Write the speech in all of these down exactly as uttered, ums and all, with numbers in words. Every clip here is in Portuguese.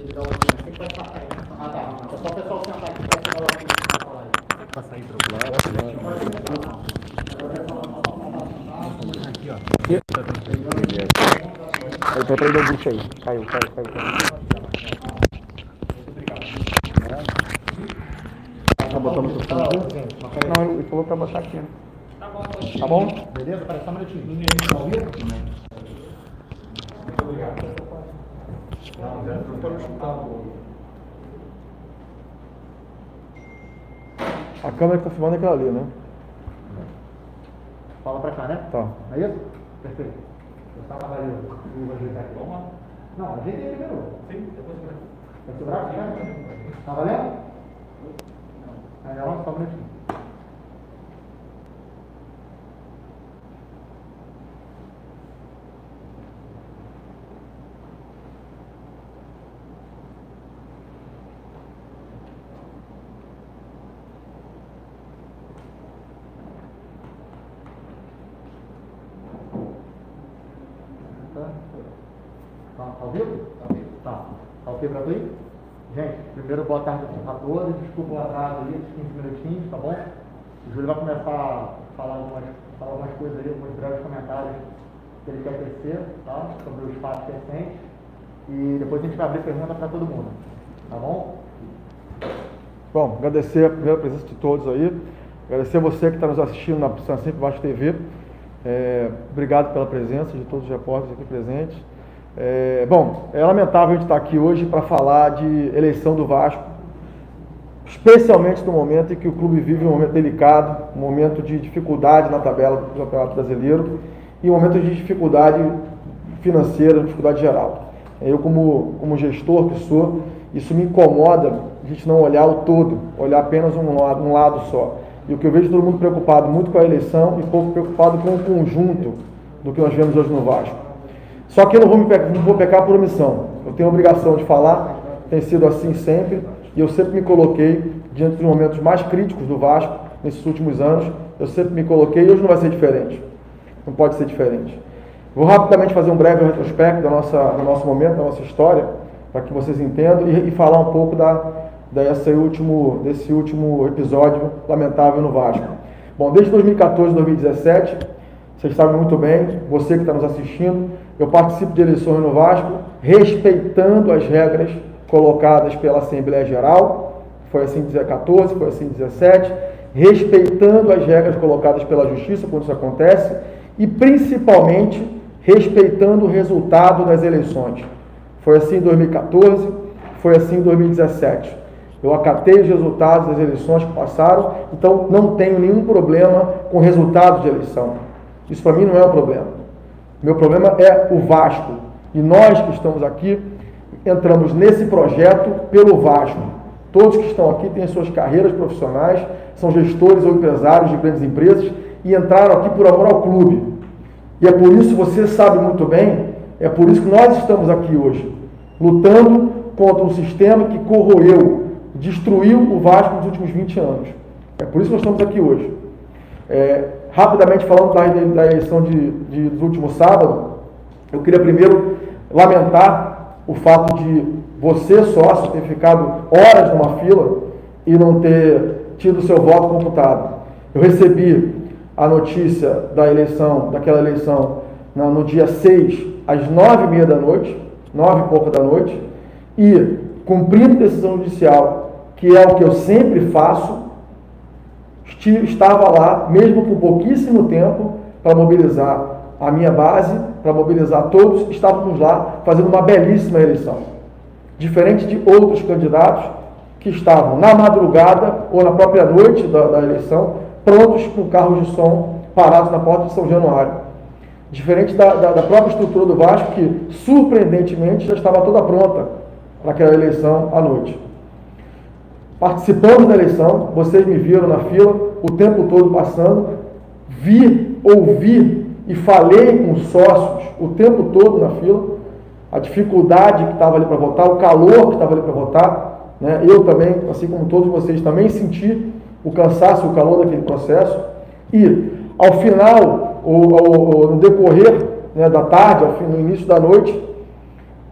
Tem que passar aí. Ah, tá. É só o pessoal sentar aqui para tirar o aqui para falar aí. Passar aí para o lado. Aqui, ó. Eu tô prendendo o bicho aí. Caiu, caiu, caiu. caiu. Tá botando pro fundo aqui? Não, ele falou pra botar aqui. Tá bom. Tá bom? Beleza? Parece só um minutinho. Muito obrigado. A câmera que tá filmando é aquela ali, né? Fala pra cá, né? Tá. É isso? Perfeito. Eu estava avaliando. Vou ajeitar aqui. Vamos lá. Não, ajeitei primeiro. Sim, depois eu vou. Vai segurar aqui, né? Tá valendo? Aí, ó, só um minutinho. Tá, tá ao vivo? Tá ao vivo. Tá. Tá ok pra tu? Gente, primeiro boa tarde a todos. Desculpa o atraso aí, uns quinze minutinhos, tá bom? O Júlio vai começar a falar algumas, falar algumas coisas aí, alguns breves comentários que ele quer tecer, tá? Sobre os fatos recentes. E depois a gente vai abrir pergunta para todo mundo. Tá bom? Bom, agradecer a primeira presença de todos aí. Agradecer a você que está nos assistindo na Sansimp Vasco T V. É, obrigado pela presença de todos os repórteres aqui presentes. É, bom, é lamentável a gente estar aqui hoje para falar de eleição do Vasco, especialmente no momento em que o clube vive um momento delicado, um momento de dificuldade na tabela do Campeonato Brasileiro e um momento de dificuldade financeira, dificuldade geral. Eu, como, como gestor que sou, isso me incomoda, a gente não olhar o todo, olhar apenas um lado, um lado só. E o que eu vejo todo mundo preocupado muito com a eleição e pouco preocupado com o conjunto do que nós vemos hoje no Vasco. Só que eu não vou, me pe não vou pecar por omissão. Eu tenho a obrigação de falar, tem sido assim sempre, e eu sempre me coloquei diante dos momentos mais críticos do Vasco nesses últimos anos. Eu sempre me coloquei e hoje não vai ser diferente. Não pode ser diferente. Vou rapidamente fazer um breve retrospecto da nossa, do nosso momento, da nossa história, para que vocês entendam, e, e falar um pouco da, desse, último, desse último episódio lamentável no Vasco. Bom, desde dois mil e quatorze, dois mil e dezessete, vocês sabem muito bem, você que está nos assistindo, eu participo de eleições no Vasco, respeitando as regras colocadas pela Assembleia Geral, foi assim em dois mil e quatorze, foi assim em dois mil e dezessete, respeitando as regras colocadas pela Justiça quando isso acontece, e principalmente respeitando o resultado das eleições. Foi assim em dois mil e quatorze, foi assim em dois mil e dezessete. Eu acatei os resultados das eleições que passaram, então não tenho nenhum problema com o resultado de eleição. Isso para mim não é um problema. Meu problema é o Vasco. E nós que estamos aqui, entramos nesse projeto pelo Vasco. Todos que estão aqui têm suas carreiras profissionais, são gestores ou empresários de grandes empresas e entraram aqui por amor ao clube. E é por isso, você sabe muito bem, é por isso que nós estamos aqui hoje, lutando contra um sistema que corroeu, destruiu o Vasco nos últimos vinte anos. É por isso que nós estamos aqui hoje. É, rapidamente falando da, da eleição de, de, do último sábado, eu queria primeiro lamentar o fato de você, sócio, ter ficado horas numa fila e não ter tido o seu voto computado. Eu recebi a notícia da eleição, daquela eleição, no, no dia seis, às nove e meia da noite, nove e pouca da noite, e cumprindo decisão judicial, que é o que eu sempre faço, estava lá, mesmo com pouquíssimo tempo, para mobilizar a minha base, para mobilizar todos, estávamos lá fazendo uma belíssima eleição. Diferente de outros candidatos que estavam na madrugada ou na própria noite da, da eleição, prontos com carros de som parados na porta de São Januário. Diferente da, da, da própria estrutura do Vasco, que surpreendentemente já estava toda pronta para aquela eleição à noite. Participamos da eleição, vocês me viram na fila, o tempo todo passando, vi, ouvi e falei com os sócios o tempo todo na fila, a dificuldade que estava ali para votar, o calor que estava ali para votar, né? Eu também, assim como todos vocês, também senti o cansaço e o calor daquele processo, e ao final, ou, ou, ou no decorrer, né, da tarde, ao fim, no início da noite,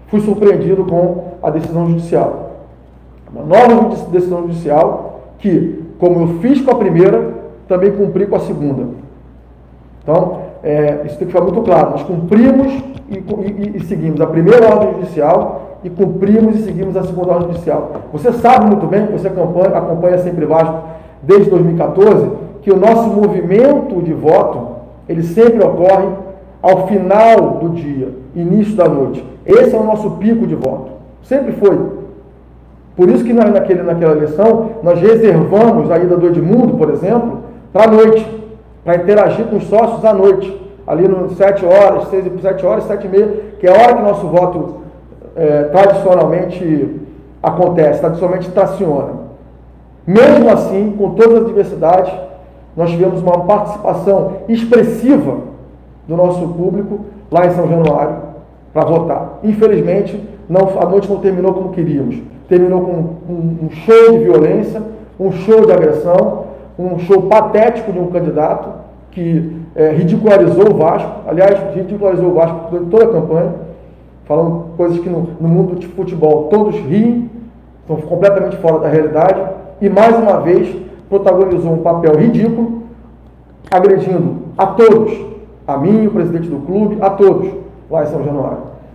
fui surpreendido com a decisão judicial. Uma nova decisão judicial que, como eu fiz com a primeira, também cumpri com a segunda. Então, é, isso tem que ficar muito claro. Nós cumprimos e, e, e seguimos a primeira ordem judicial e cumprimos e seguimos a segunda ordem judicial. Você sabe muito bem, você acompanha, acompanha Sempre Vasco desde dois mil e quatorze, que o nosso movimento de voto, ele sempre ocorre ao final do dia, início da noite. Esse é o nosso pico de voto. Sempre foi. Por isso que naquele, naquela eleição, nós reservamos a ida do Edmundo, por exemplo, para a noite, para interagir com os sócios à noite, ali no sete horas, seis, sete horas, sete e meia, que é a hora que nosso voto é, tradicionalmente acontece, tradicionalmente traciona. Mesmo assim, com todas as diversidades, nós tivemos uma participação expressiva do nosso público lá em São Januário para votar. Infelizmente, não, a noite não terminou como queríamos. Terminou com um, um show de violência, um show de agressão, um show patético de um candidato que é, ridicularizou o Vasco, aliás, ridicularizou o Vasco durante toda a campanha, falando coisas que no, no mundo de futebol todos riem, estão completamente fora da realidade, e mais uma vez protagonizou um papel ridículo, agredindo a todos, a mim, o presidente do clube, a todos, lá em São Januário.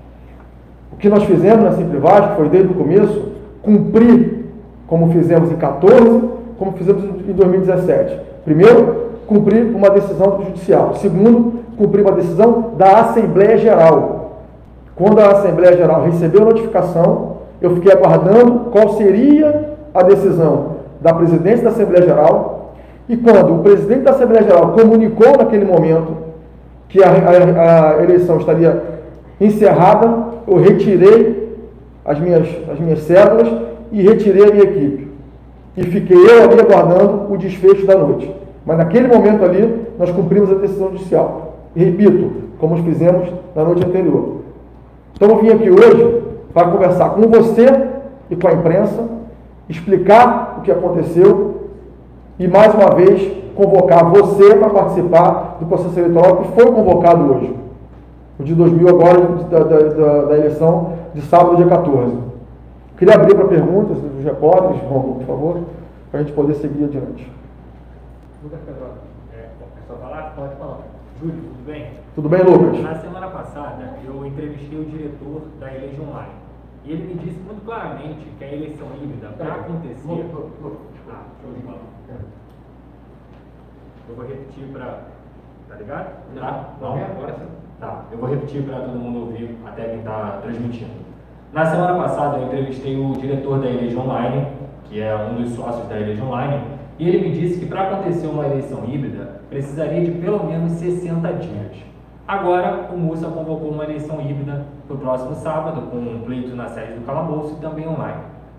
O que nós fizemos na Sempre Vasco foi, desde o começo, cumprir, como fizemos em quatorze, como fizemos em dois mil e dezessete. Primeiro, cumprir uma decisão judicial. Segundo, cumprir uma decisão da Assembleia Geral. Quando a Assembleia Geral recebeu a notificação, eu fiquei aguardando qual seria a decisão da presidência da Assembleia Geral, e quando o presidente da Assembleia Geral comunicou naquele momento que a, a, a eleição estaria encerrada, eu retirei as minhas, as minhas cédulas e retirei a minha equipe. E fiquei eu ali aguardando o desfecho da noite. Mas naquele momento ali, nós cumprimos a decisão judicial. E repito, como fizemos na noite anterior. Então eu vim aqui hoje para conversar com você e com a imprensa, explicar o que aconteceu e, mais uma vez, convocar você para participar do processo eleitoral que foi convocado hoje. O de dois mil agora, da, da, da, da eleição de sábado, dia quatorze. Queria abrir para perguntas dos repórteres, Romulo, por favor, para a gente poder seguir adiante. Lucas Pedro, é, só falar? Pode falar. Júlio, tudo bem? Tudo bem, Lucas? Na semana passada, eu entrevistei o diretor da Elege Online. E ele me disse muito claramente que a eleição híbrida, para acontecer... Ah, show de bola. Eu vou repetir para... Tá ligado? Tá? Não, agora sim. Tá, eu vou repetir para todo mundo ouvir, até quem está transmitindo. Na semana passada, eu entrevistei o diretor da Elege Online, que é um dos sócios da Elege Online, e ele me disse que para acontecer uma eleição híbrida, precisaria de pelo menos sessenta dias. Agora, o Mussa convocou uma eleição híbrida para o próximo sábado, com um pleito na sede do Calabouço e também online.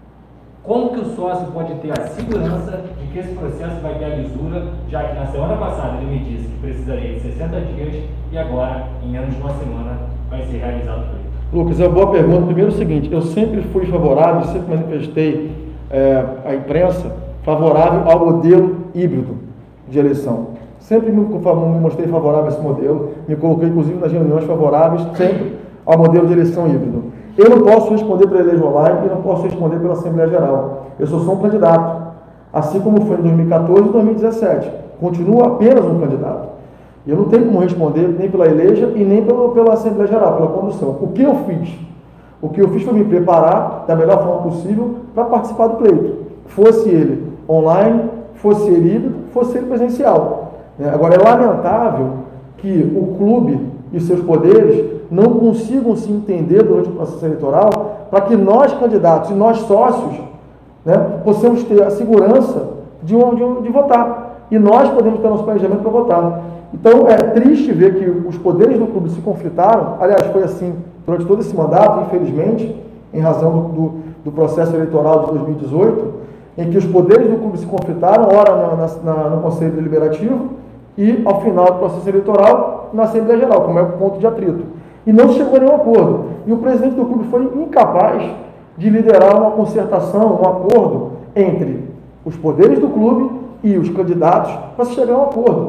Como que o sócio pode ter a segurança de que esse processo vai ter a lisura, já que na semana passada ele me disse que precisaria de sessenta dias e agora, em menos de uma semana, vai ser realizado o pleito? Lucas, é uma boa pergunta. Primeiro é o seguinte, eu sempre fui favorável, sempre manifestei é, a imprensa favorável ao modelo híbrido de eleição. Sempre me, me mostrei favorável a esse modelo, me coloquei inclusive nas reuniões favoráveis sempre ao modelo de eleição híbrido. Eu não posso responder pela Elege Online e não posso responder pela Assembleia Geral. Eu sou só um candidato, assim como foi em dois mil e quatorze e dois mil e dezessete. Continuo apenas um candidato. Eu não tenho como responder nem pela Eleja e nem pela, pela Assembleia Geral, pela condução. O que eu fiz? O que eu fiz foi me preparar da melhor forma possível para participar do pleito. Fosse ele online, fosse ele híbrido, fosse ele presencial. Agora, é lamentável que o clube e seus poderes não consigam se entender durante o processo eleitoral para que nós, candidatos, e nós, sócios, né, possamos ter a segurança de, um, de, um, de votar. E nós podemos ter nosso planejamento para votar. Então, é triste ver que os poderes do clube se conflitaram. Aliás, foi assim durante todo esse mandato, infelizmente, em razão do, do, do processo eleitoral de dois mil e dezoito, em que os poderes do clube se conflitaram, ora na, na, no Conselho Deliberativo e, ao final do processo eleitoral, na Assembleia Geral, como é o ponto de atrito. E não se chegou a nenhum acordo. E o presidente do clube foi incapaz de liderar uma concertação, um acordo entre os poderes do clube e os candidatos para se chegar a um acordo.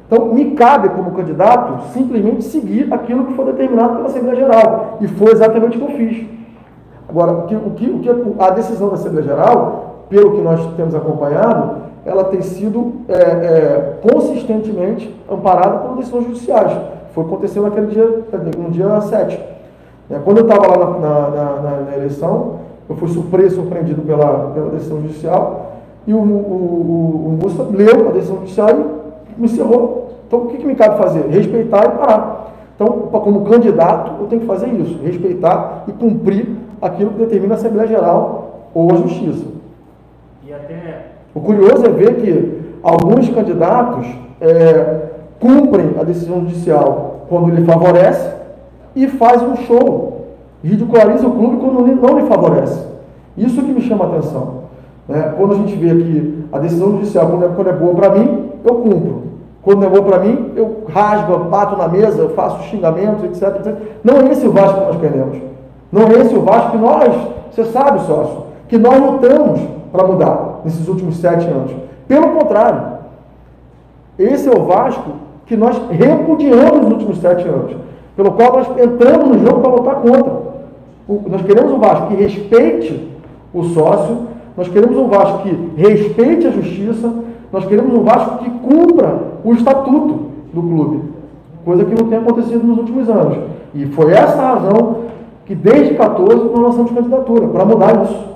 Então, me cabe, como candidato, simplesmente seguir aquilo que foi determinado pela Assembleia Geral. E foi exatamente o que eu fiz. Agora, o que, o que, o que a decisão da Assembleia Geral, pelo que nós temos acompanhado, ela tem sido é, é, consistentemente amparada por decisões judiciais. Foi acontecendo naquele dia, no dia sete. Quando eu estava lá na, na, na, na eleição, eu fui surpreso, surpreendido pela, pela decisão judicial, e o, o, o, o Mussa leu a decisão judicial e me encerrou. Então, o que, que me cabe fazer? Respeitar e parar. Então, como candidato, eu tenho que fazer isso, respeitar e cumprir aquilo que determina a Assembleia Geral ou a Justiça. E até... O curioso é ver que alguns candidatos é, cumprem a decisão judicial quando lhe favorece e fazem um show, ridiculariza o clube quando não lhe favorece. Isso que me chama a atenção. Né? Quando a gente vê que a decisão judicial, quando é, quando é boa para mim, eu cumpro. Quando não é boa para mim, eu rasgo, bato na mesa, eu faço xingamentos, etc, etcétera. Não é esse o Vasco que nós queremos. Não é esse o Vasco que nós, você sabe, sócio, que nós lutamos para mudar nesses últimos sete anos. Pelo contrário, esse é o Vasco que nós repudiamos nos últimos sete anos, pelo qual nós entramos no jogo para lutar contra. O, nós queremos um Vasco que respeite o sócio, nós queremos um Vasco que respeite a justiça, nós queremos um Vasco que cumpra o estatuto do clube, coisa que não tem acontecido nos últimos anos. E foi essa a razão que desde quatorze nós lançamos candidatura, para mudar isso.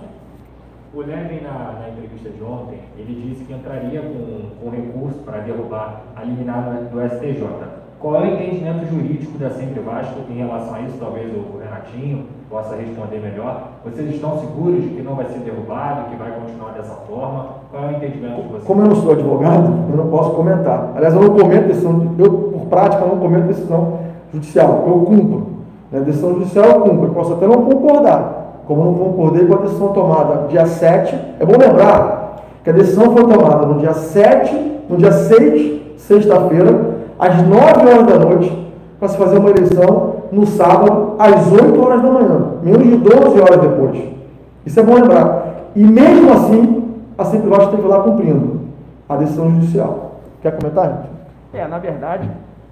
O Levin, na, na entrevista de ontem, ele disse que entraria com, com recurso para derrubar a liminar do S T J. Qual é o entendimento jurídico da Sempre Vasco em relação a isso? Talvez o Renatinho possa responder melhor. Vocês estão seguros de que não vai ser derrubado, que vai continuar dessa forma? Qual é o entendimento de vocês? Como eu não sou advogado, eu não posso comentar. Aliás, eu não comento decisão, eu, por prática, não comento decisão judicial. Eu cumpro. A decisão judicial eu cumpro. Eu posso até não concordar. Como não concordei com a decisão tomada dia sete, é bom lembrar que a decisão foi tomada no dia sete, no dia seis, sexta-feira, às nove horas da noite, para se fazer uma eleição no sábado, às oito horas da manhã, menos de doze horas depois. Isso é bom lembrar. E mesmo assim, a Sempre Vasco esteve lá cumprindo a decisão judicial. Quer comentar, gente? É, na verdade,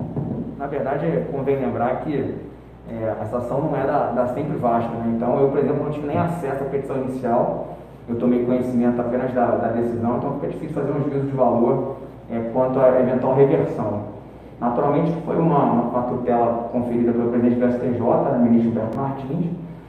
na verdade, convém lembrar que é, essa ação não é da, da Sempre Vasco, né? Então, eu, por exemplo, não tive nem acesso à petição inicial, eu tomei conhecimento apenas da, da decisão, então fica difícil fazer um juízo de valor é, quanto à eventual reversão. Naturalmente, foi uma, uma tutela conferida pelo presidente do S T J, né, ministro Humberto Martins,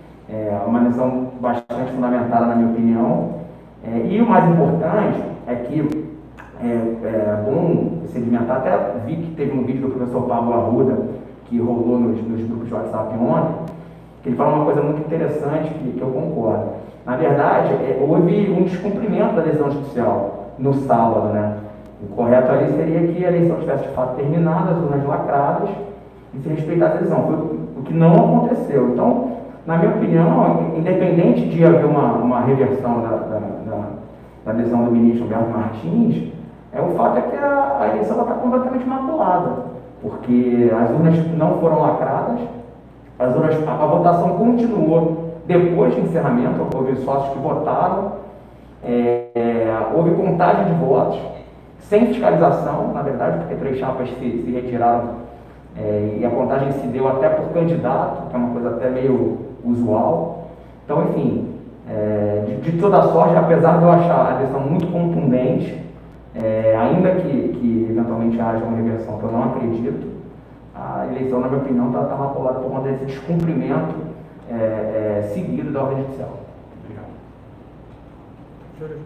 é, uma decisão bastante fundamentada, na minha opinião, é, e o mais importante é que é, é bom sedimentar, até vi que teve um vídeo do professor Pablo Arruda, que rolou nos, nos grupos de WhatsApp ontem, que ele fala uma coisa muito interessante que, que eu concordo. Na verdade, é, houve um descumprimento da decisão judicial no sábado, né? O correto ali seria que a eleição tivesse de fato terminado, as urnas lacradas, e se respeitasse a decisão. Foi o que não aconteceu. Então, na minha opinião, independente de haver uma, uma reversão da, da, da, da decisão do ministro Humberto Martins, é, o fato é que a, a eleição está completamente maculada, porque as urnas não foram lacradas, as urnas, a, a votação continuou depois do encerramento, houve sócios que votaram, é, é, houve contagem de votos, sem fiscalização, na verdade, porque três chapas se, se retiraram é, e a contagem se deu até por candidato, que é uma coisa até meio usual. Então, enfim, é, de, de toda sorte, apesar de eu achar a decisão muito contundente, é, ainda que, que eventualmente haja uma reversão, que eu não acredito, a eleição, na minha opinião, está tá maculada por conta desse descumprimento é, é, seguido da ordem judicial. Obrigado.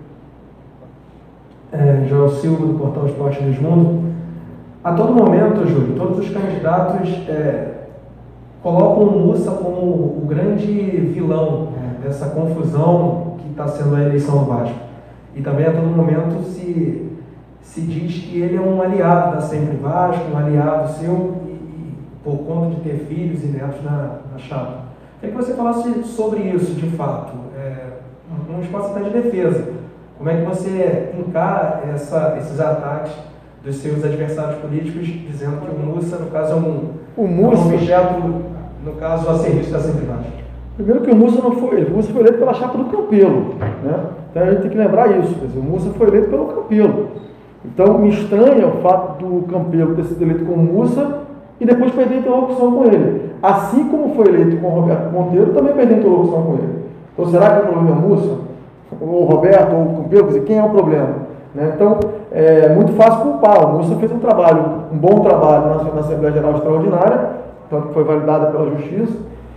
É, João Silva, do Portal Esporte dos Mundo. A todo momento, Júlio, todos os candidatos é, colocam o Mussa como o grande vilão, né, dessa confusão que está sendo a eleição do Vasco. E também a todo momento se, se diz que ele é um aliado da Sempre Vasco, um aliado seu, e, e, por conta de ter filhos e netos na, na chapa. Queria que você falasse sobre isso, de fato, é, um espaço até de defesa. Como é que você encara essa, esses ataques dos seus adversários políticos, dizendo que o Mussa, no caso, é um, o Mussa, um objeto, no caso, a serviço da Sempre Vasco? Primeiro que o Mussa não foi ele, o Mussa foi eleito pela chapa do Campelo, né? Então a gente tem que lembrar isso, quer dizer, o Mussa foi eleito pelo Campelo. Então, me estranha o fato do Campelo ter sido eleito como Mussa e depois perder a interlocução com ele. Assim como foi eleito com o Roberto Monteiro, também perdeu a interlocução com ele. Então, será que o problema é Mussa? Ou o Roberto, ou o Campelo? Quer dizer, quem é o problema? Né? Então, é muito fácil culpar. O Mussa fez um trabalho, um bom trabalho na, na Assembleia Geral Extraordinária, tanto que foi validada pela Justiça,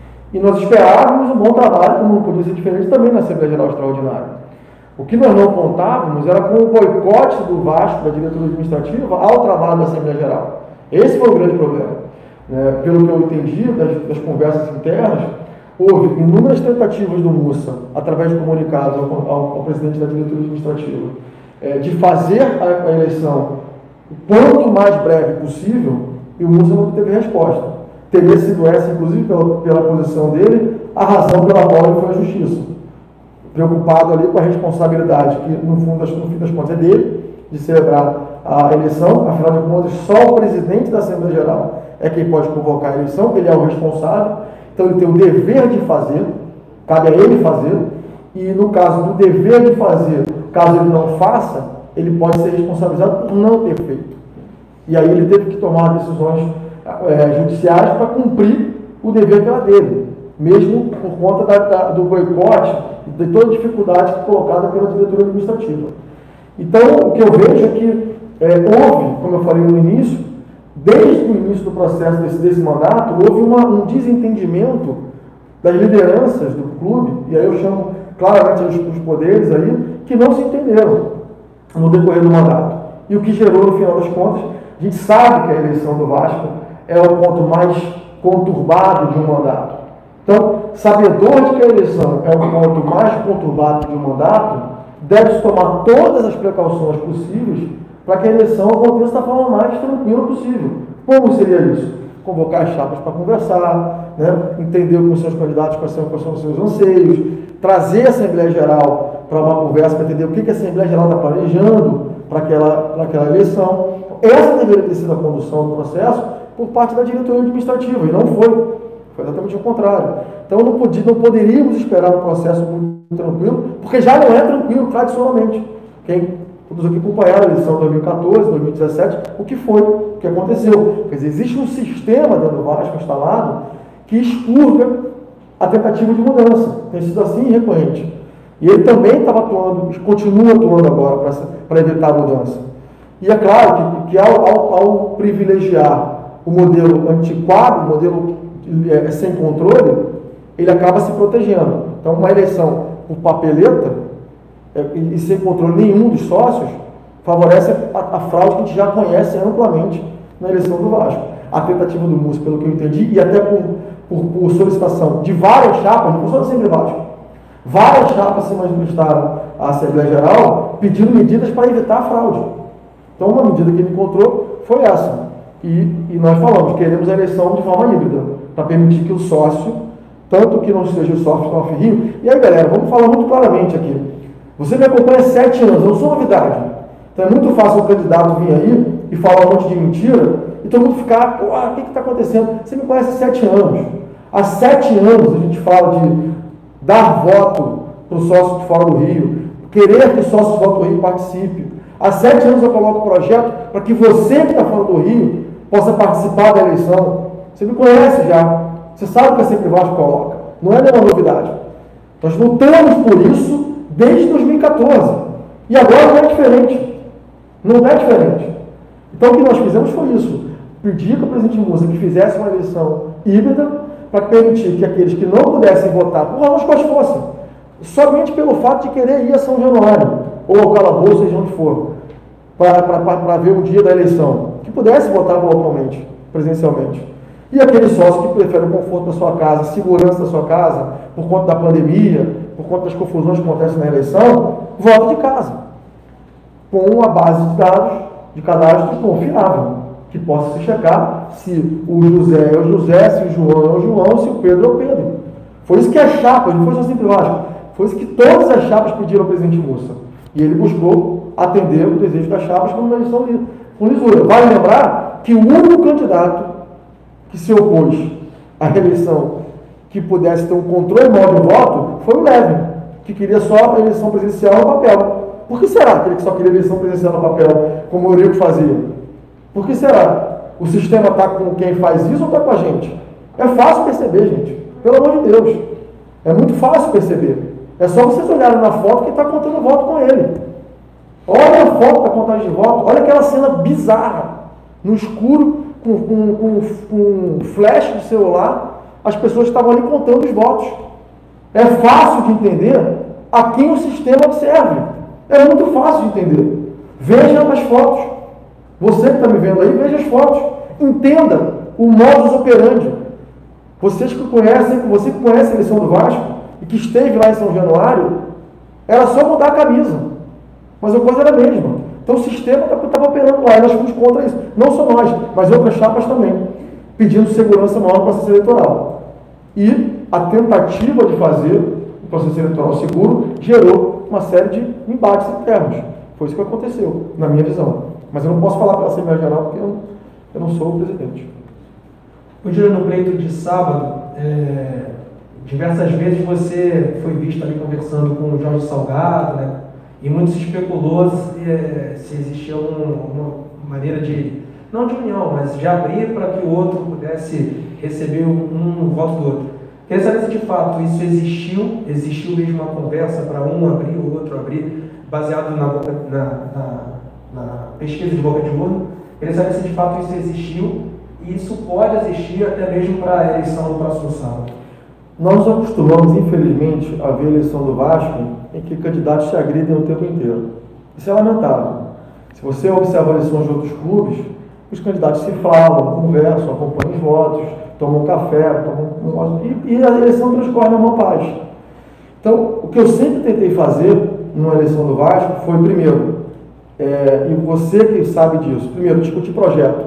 e nós esperávamos um bom trabalho, como não podia ser diferente, também na Assembleia Geral Extraordinária. O que nós não contávamos era com o boicote do Vasco, da diretoria administrativa, ao trabalho da Assembleia Geral. Esse foi o grande problema. É, pelo que eu entendi das, das conversas internas, houve inúmeras tentativas do Mussa, através de comunicados ao, ao, ao presidente da diretoria administrativa, é, de fazer a, a eleição o quanto mais breve possível, e o Mussa não teve resposta. Teria sido essa, inclusive pela, pela posição dele, a razão pela qual ele foi à Justiça. Preocupado ali com a responsabilidade, que no, fundo, no fim das contas é dele, de celebrar a eleição. Afinal de contas, só o presidente da Assembleia Geral é quem pode convocar a eleição, ele é o responsável, então ele tem o dever de fazer, cabe a ele fazer, e no caso do dever de fazer, caso ele não faça, ele pode ser responsabilizado por não ter feito. E aí ele teve que tomar decisões é, judiciais para cumprir o dever que era dele, mesmo por conta da, da, do boicote e de toda a dificuldade colocada pela diretoria administrativa. Então, o que eu vejo é que é, houve, como eu falei no início, desde o início do processo desse, desse mandato, houve uma, um desentendimento das lideranças do clube, e aí eu chamo claramente os, os poderes aí, que não se entenderam no decorrer do mandato. E o que gerou, no final das contas, a gente sabe que a eleição do Vasco é o ponto mais conturbado de um mandato. Então, sabedor de que a eleição é o ponto mais conturbado de um mandato, deve-se tomar todas as precauções possíveis para que a eleição aconteça da forma mais tranquila possível. Como seria isso? Convocar as chapas para conversar, né? Entender com os seus candidatos quais são, quais são os seus anseios, trazer a Assembleia Geral para uma conversa, para entender o que, que a Assembleia Geral está planejando para aquela, para aquela eleição. Essa deveria ter sido a condução do processo por parte da diretoria administrativa, e não foi. Foi exatamente o contrário. Então, não, podia, não poderíamos esperar um processo muito tranquilo, porque já não é tranquilo tradicionalmente. Quem todos aqui acompanharam a eleição de dois mil e quatorze, dois mil e dezessete, o que foi, o que aconteceu. Quer dizer, existe um sistema dentro do Vasco instalado que expurga a tentativa de mudança. Tem sido assim recorrente. E ele também estava atuando, continua atuando agora para evitar a mudança. E é claro que, que ao, ao, ao privilegiar o modelo antiquado, o modelo é, sem controle, ele acaba se protegendo. Então, uma eleição por papeleta é, e, e sem controle nenhum dos sócios favorece a, a fraude que a gente já conhece amplamente na eleição do Vasco. A tentativa do Mussa, pelo que eu entendi, e até por, por, por solicitação de várias chapas, não só da Assembleia Vasco, várias chapas se manifestaram à Assembleia Geral pedindo medidas para evitar a fraude. Então, uma medida que ele encontrou foi essa. E, e nós falamos, queremos a eleição de forma híbrida, para permitir que o sócio, tanto que não seja o sócio do Alfio. E aí, galera, vamos falar muito claramente aqui. Você me acompanha há sete anos, eu não sou novidade. Então é muito fácil o candidato vir aí e falar um monte de mentira e todo mundo ficar, o que está acontecendo? Você me conhece há sete anos. Há sete anos a gente fala de dar voto para o sócio de fora do Rio, querer que o sócio de fora do Rio participe. Há sete anos eu coloco o projeto para que você que está fora do Rio possa participar da eleição. Você me conhece já. Você sabe que a Sempre Vasco coloca. Não é nenhuma novidade. Nós lutamos por isso desde dois mil e quatorze. E agora não é diferente. Não é diferente. Então o que nós fizemos foi isso. Pedir para o presidente Mussa que fizesse uma eleição híbrida para permitir que aqueles que não pudessem votar, por onde quais fossem, somente pelo fato de querer ir a São Januário, ou ao calabouço, seja onde for, para ver o dia da eleição, que pudesse votar localmente, presencialmente. E aquele sócio que prefere o conforto da sua casa, a segurança da sua casa, por conta da pandemia, por conta das confusões que acontecem na eleição, vota de casa, com uma base de dados, de cadastro confiável, que possa se checar se o José é o José, se o João é o João, se o Pedro é o Pedro. Foi isso que a chapa, não foi só Sempre Vasco, foi isso que todas as chapas pediram ao presidente Mussa. E ele buscou atender o desejo das chapas com uma eleição com lisura. Vale lembrar que o único candidato que se opôs à reeleição que pudesse ter um controle maior de voto foi o Levin, que queria só a eleição presidencial no papel. Por que será que ele só queria eleição presencial no papel, como o Eurico fazia? Por que será? O sistema está com quem faz isso ou está com a gente? É fácil perceber, gente. Pelo amor de Deus. É muito fácil perceber. É só vocês olharem na foto que está contando voto com ele. Olha a foto da contagem de voto. Olha aquela cena bizarra. No escuro, com, com, com, com flash de celular, as pessoas estavam ali contando os votos. É fácil de entender a quem o sistema serve. É muito fácil de entender. Veja as fotos. Você que está me vendo aí, veja as fotos. Entenda o modus operandi. Vocês que conhecem, você que conhece a eleição do Vasco e que esteve lá em São Januário, era só mudar a camisa. Mas a coisa era a mesma. Então o sistema estava operando lá e nós fomos contra isso. Não só nós, mas outras chapas também, pedindo segurança maior no processo eleitoral. E a tentativa de fazer o processo eleitoral seguro gerou uma série de embates internos. Foi isso que aconteceu, na minha visão. Mas eu não posso falar pela Assembleia Geral porque eu, eu não sou o presidente. O Júlio, no pleito de sábado, é, diversas vezes você foi visto ali conversando com o Jorge Salgado, né? E muito se especulou se, é, se existia alguma, alguma maneira de, não de união, mas de abrir para que o outro pudesse receber um, um voto do outro. Queria saber se de fato isso existiu, existiu mesmo uma conversa para um abrir, o outro abrir, baseado na, na, na, na pesquisa de boca de urna. Queria saber se de fato isso existiu e isso pode existir até mesmo para a eleição do próximo sábado. Nós nos acostumamos, infelizmente, a ver a eleição do Vasco em que candidatos se agridem o tempo inteiro. Isso é lamentável. Se você observa eleições de outros clubes, os candidatos se falam, conversam, acompanham os votos, tomam café, tomam... E, e a eleição transcorre numa paz. Então, o que eu sempre tentei fazer numa eleição do Vasco foi, primeiro, é, e você que sabe disso, primeiro, discutir projeto.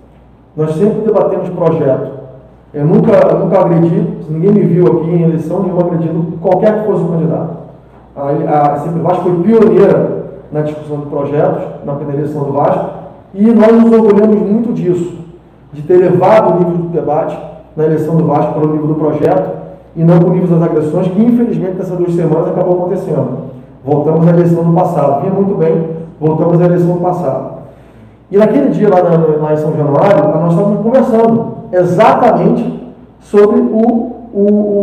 Nós sempre debatemos projeto. Eu nunca, eu nunca agredi, ninguém me viu aqui em eleição nenhuma agredindo qualquer que fosse o candidato. A, a Sempre Vasco foi pioneira na discussão de projetos, na eleição do Vasco, e nós nos orgulhamos muito disso, de ter levado o nível do debate na eleição do Vasco para o nível do projeto, e não para o nível das agressões, que infelizmente nessas duas semanas acabou acontecendo. Voltamos à eleição do passado, vinha muito bem, voltamos à eleição do passado. E naquele dia lá, na, lá em São Januário, nós estávamos conversando exatamente sobre o, o,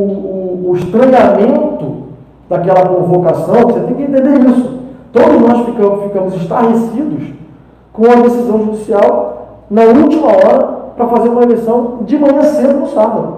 o, o estranhamento daquela convocação. Você tem que entender isso. Todos nós ficamos, ficamos estarrecidos com a decisão judicial na última hora para fazer uma eleição de manhã cedo no sábado.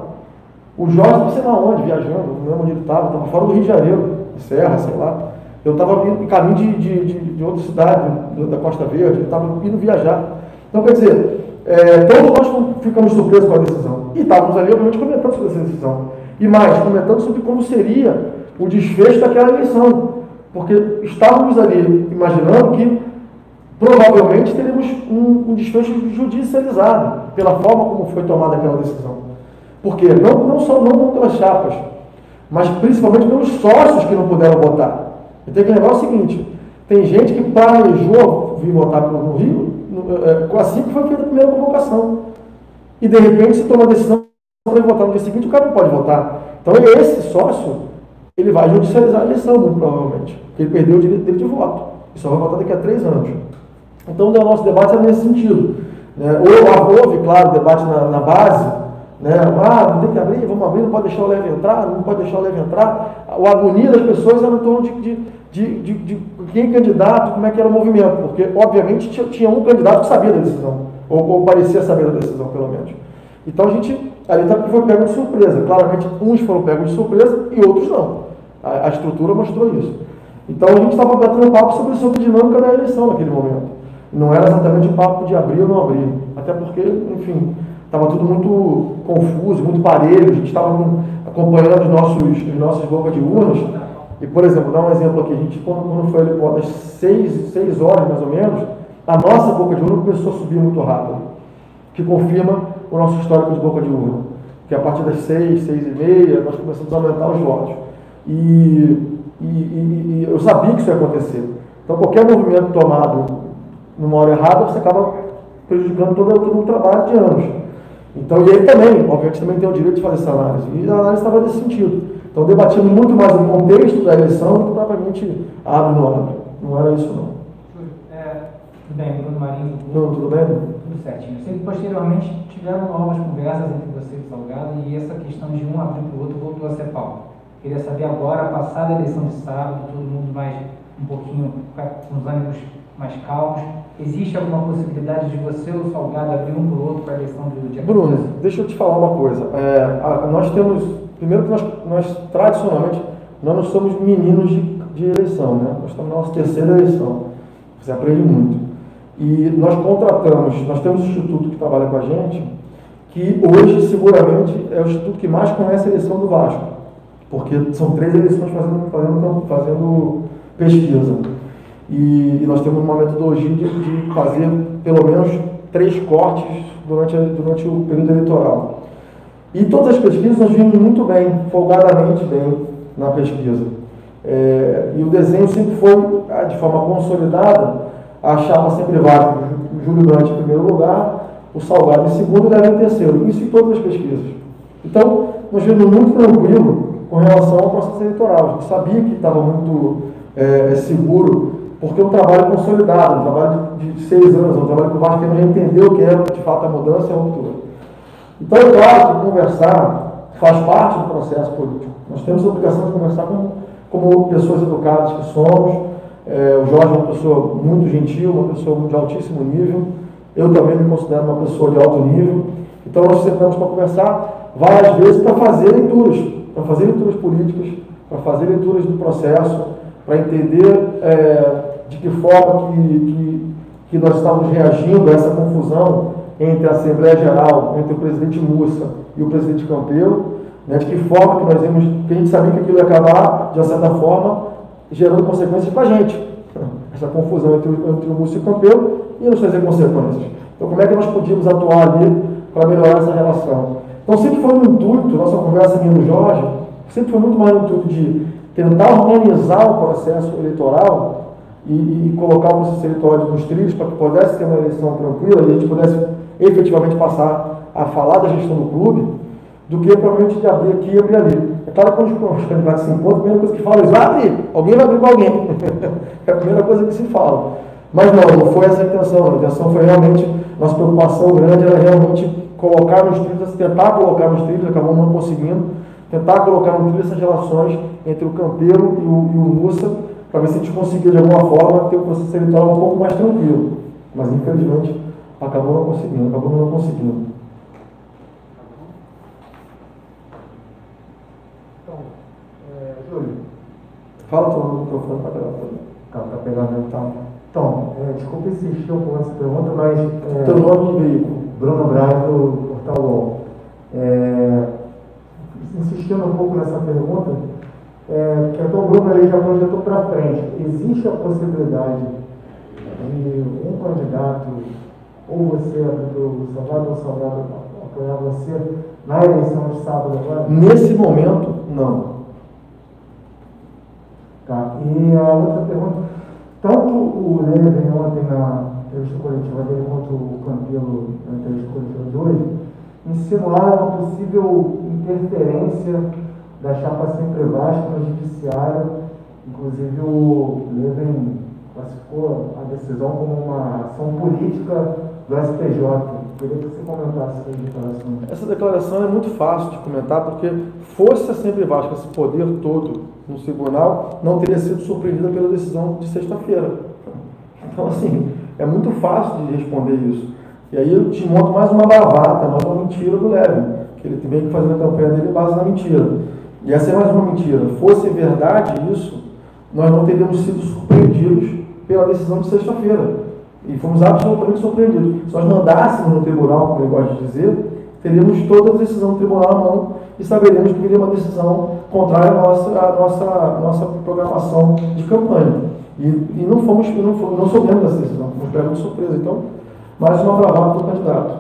O Jorge não sei lá onde, viajando, não lembro onde ele estava, estava fora do Rio de Janeiro, de Serra, sei lá. Eu estava em caminho de, de, de, de outra cidade, da Costa Verde, eu estava indo viajar. Então, quer dizer, é, todos nós ficamos surpresos com a decisão. E estávamos ali, obviamente, comentando sobre essa decisão. E mais, comentando sobre como seria o desfecho daquela eleição. Porque estávamos ali imaginando que, provavelmente, teríamos um, um desfecho judicializado, pela forma como foi tomada aquela decisão. Por quê? Não, não só não pelas chapas, mas principalmente pelos sócios que não puderam votar. E tem que lembrar o seguinte, tem gente que planejou vir votar no Rio, assim que foi feita a primeira convocação. E de repente se toma a decisão para votar no dia seguinte, o cara não pode votar. Então esse sócio, ele vai judicializar a eleição, muito provavelmente. Porque ele perdeu o direito dele de voto. E só vai votar daqui a três anos. Então o nosso debate é nesse sentido. Né? Houve, claro, debate na, na base, né? Ah, não tem que abrir, vamos abrir, não pode deixar o leve entrar, não pode deixar o leve entrar. A agonia das pessoas era em torno de, de, de, de, de quem é candidato, como é que era o movimento, porque obviamente tinha, tinha um candidato que sabia da decisão, ou, ou parecia saber da decisão, pelo menos. Então a gente ali foi pego de surpresa. Claramente uns foram pegos de surpresa e outros não. A, a estrutura mostrou isso. Então a gente estava batendo papo sobre, sobre a dinâmica da eleição naquele momento. Não era exatamente o papo de abrir ou não abrir, até porque, enfim, estava tudo muito confuso, muito parelho, a gente estava acompanhando os nossos, os nossos bocas de urnas, e, por exemplo, dar um exemplo aqui, a gente, quando, quando foi ali por das seis, seis horas, mais ou menos, a nossa boca de urna começou a subir muito rápido, que confirma o nosso histórico de boca de urna, que a partir das seis, seis e meia, nós começamos a aumentar os votos, e, e, e, e eu sabia que isso ia acontecer. Então, qualquer movimento tomado numa hora errada, você acaba prejudicando todo, todo o trabalho de anos. Então, e ele também, obviamente, também tem o direito de fazer essa análise. E a análise estava nesse sentido. Então, debatimos muito mais o contexto da eleição do que propriamente abre ou não abre. Não não era isso não. É, tudo bem, Bruno Marinho. Não, tudo bem? Tudo certinho. Eu sei que posteriormente tiveram novas conversas entre você e o Salgado e essa questão de um abrir para o outro voltou a ser pauta. Queria saber agora, passada a eleição de sábado, todo mundo mais um pouquinho com os ânimos mais calmos, existe alguma possibilidade de você ou o Salgado abrir um para o outro para a eleição do dia Bruno, deixa eu te falar uma coisa. É, a, nós temos, primeiro que nós, nós tradicionalmente, nós não somos meninos de, de eleição, né? Nós estamos na nossa terceira eleição. Você aprende muito. E nós contratamos, nós temos um instituto que trabalha com a gente, que hoje seguramente é o instituto que mais conhece a eleição do Vasco. Porque são três eleições fazendo, fazendo, fazendo pesquisa. E, e nós temos uma metodologia de, de fazer pelo menos três cortes durante, a, durante o período eleitoral. E todas as pesquisas nós vimos muito bem, folgadamente bem na pesquisa. É, e o desenho sempre foi, de forma consolidada, a chapa sempre vai, o Júlio Dante em primeiro lugar, o Salgado em segundo e o Léo em terceiro. Isso em todas as pesquisas. Então, nós vimos muito tranquilo com relação ao processo eleitoral. A gente sabia que estava muito é, seguro, porque é um trabalho consolidado, um trabalho de, de seis anos, um trabalho que o Vasco já entendeu o que é de fato a mudança e a ruptura. Então, é claro que conversar faz parte do processo político. Nós temos a obrigação de conversar com, como pessoas educadas que somos. É, o Jorge é uma pessoa muito gentil, uma pessoa de altíssimo nível. Eu também me considero uma pessoa de alto nível. Então, nós sentamos para conversar várias vezes para fazer leituras, para fazer leituras políticas, para fazer leituras do processo, para entender é, de que forma que, que, que nós estávamos reagindo a essa confusão entre a Assembleia Geral, entre o presidente Mussa e o presidente Campelo, né, de que forma que nós íamos, que a gente sabia que aquilo ia acabar, de uma certa forma, gerando consequências para a gente. Essa confusão entre, entre o Mussa e o Campelo ia nos trazer consequências. Então, como é que nós podíamos atuar ali para melhorar essa relação? Então, sempre foi um intuito, nossa conversa minha do Jorge, sempre foi muito mais um intuito de tentar organizar o processo eleitoral e, e colocar o processo eleitoral nos trilhos para que pudesse ter uma eleição tranquila e a gente pudesse efetivamente passar a falar da gestão do clube, do que provavelmente de abrir aqui e abrir ali. É claro que quando os candidatos se encontram, a primeira coisa que falam é: vai abrir, alguém vai abrir para alguém. É a primeira coisa que se fala. Mas não, não foi essa a intenção. A intenção foi realmente, nossa preocupação grande era realmente colocar nos trilhos, tentar colocar nos trilhos, acabamos não conseguindo, tentar colocar nos trilhos essas relações entre o Campelo e o, e o Mussa, para ver se a gente conseguia de alguma forma ter o processo eleitoral um pouco mais tranquilo. Mas infelizmente acabou não conseguindo, acabou não conseguindo. Então, é, Júlio. Fala todo o microfone para pegar tudo. Tá, tá pegando então. Então, é, desculpa insistir com essa pergunta, mas. É, Teu nome e veículo? Bruno Braz, do Portal UOL. É, insistindo um pouco nessa pergunta, é, que até o grupo ali já projetou para frente. Existe a possibilidade de um candidato, ou você, do Salgado ou Salgado, apoiar você na eleição de sábado agora? Nesse momento, não. Tá. E a outra pergunta, tanto o Lever ontem na entrevista coletiva dele quanto o Campelo na entrevista coletiva de hoje, insinuaram uma possível interferência da chapa Sempre Vasco no judiciário. Inclusive o Leven classificou a decisão como uma ação política do S T J. Queria que você comentasse essa declaração. Essa declaração é muito fácil de comentar, porque fosse a Sempre Vasco esse poder todo no tribunal, não teria sido surpreendida pela decisão de sexta-feira. Então, assim, é muito fácil de responder isso. E aí eu te monto mais uma bravata, mais uma mentira do Leven, que ele tem que fazer a campanha dele em base na mentira. E essa é mais uma mentira. Fosse verdade isso, nós não teríamos sido surpreendidos pela decisão de sexta-feira. E fomos absolutamente surpreendidos. Se nós mandássemos no tribunal, como ele gosta de dizer, teríamos toda a decisão do tribunal à mão e saberíamos que viria uma decisão contrária à nossa, à nossa, à nossa programação de campanha. E, e não fomos, não, fomos, não soubemos dessa decisão, fomos pegos de surpresa. Então, mais uma bravata do candidato.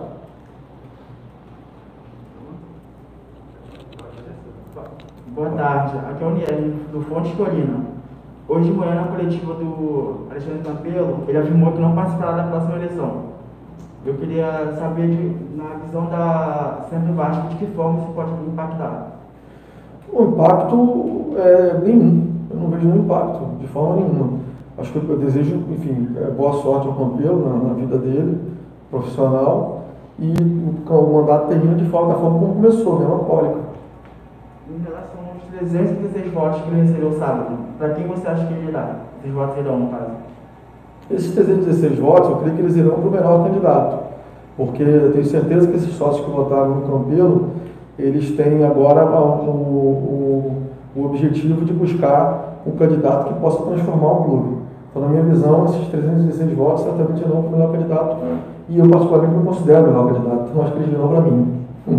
Boa tarde, aqui é o Niel, do Fonte Colina. Hoje de manhã, na coletiva do Alexandre Campelo, ele afirmou que não participará da próxima eleição. Eu queria saber, de, na visão da Sempre Vasco, de que forma isso pode impactar? O impacto é nenhum. Eu não vejo nenhum impacto, de forma nenhuma. Acho que eu desejo, enfim, boa sorte ao Campelo na, na vida dele, profissional, e o, o mandato termina de forma, da forma como começou, melancólica. Em relação aos trezentos e dezesseis votos que ele recebeu sábado, para quem você acha que ele irá? Esses votos irão, no caso? Esses trezentos e dezesseis votos, eu creio que eles irão para o melhor candidato, porque eu tenho certeza que esses sócios que votaram no Campelo, eles têm agora o, o, o objetivo de buscar um candidato que possa transformar o clube. Então, na minha visão, esses trezentos e dezesseis votos certamente irão para o melhor candidato, e eu particularmente não considero o melhor candidato, então acho que eles irão para mim.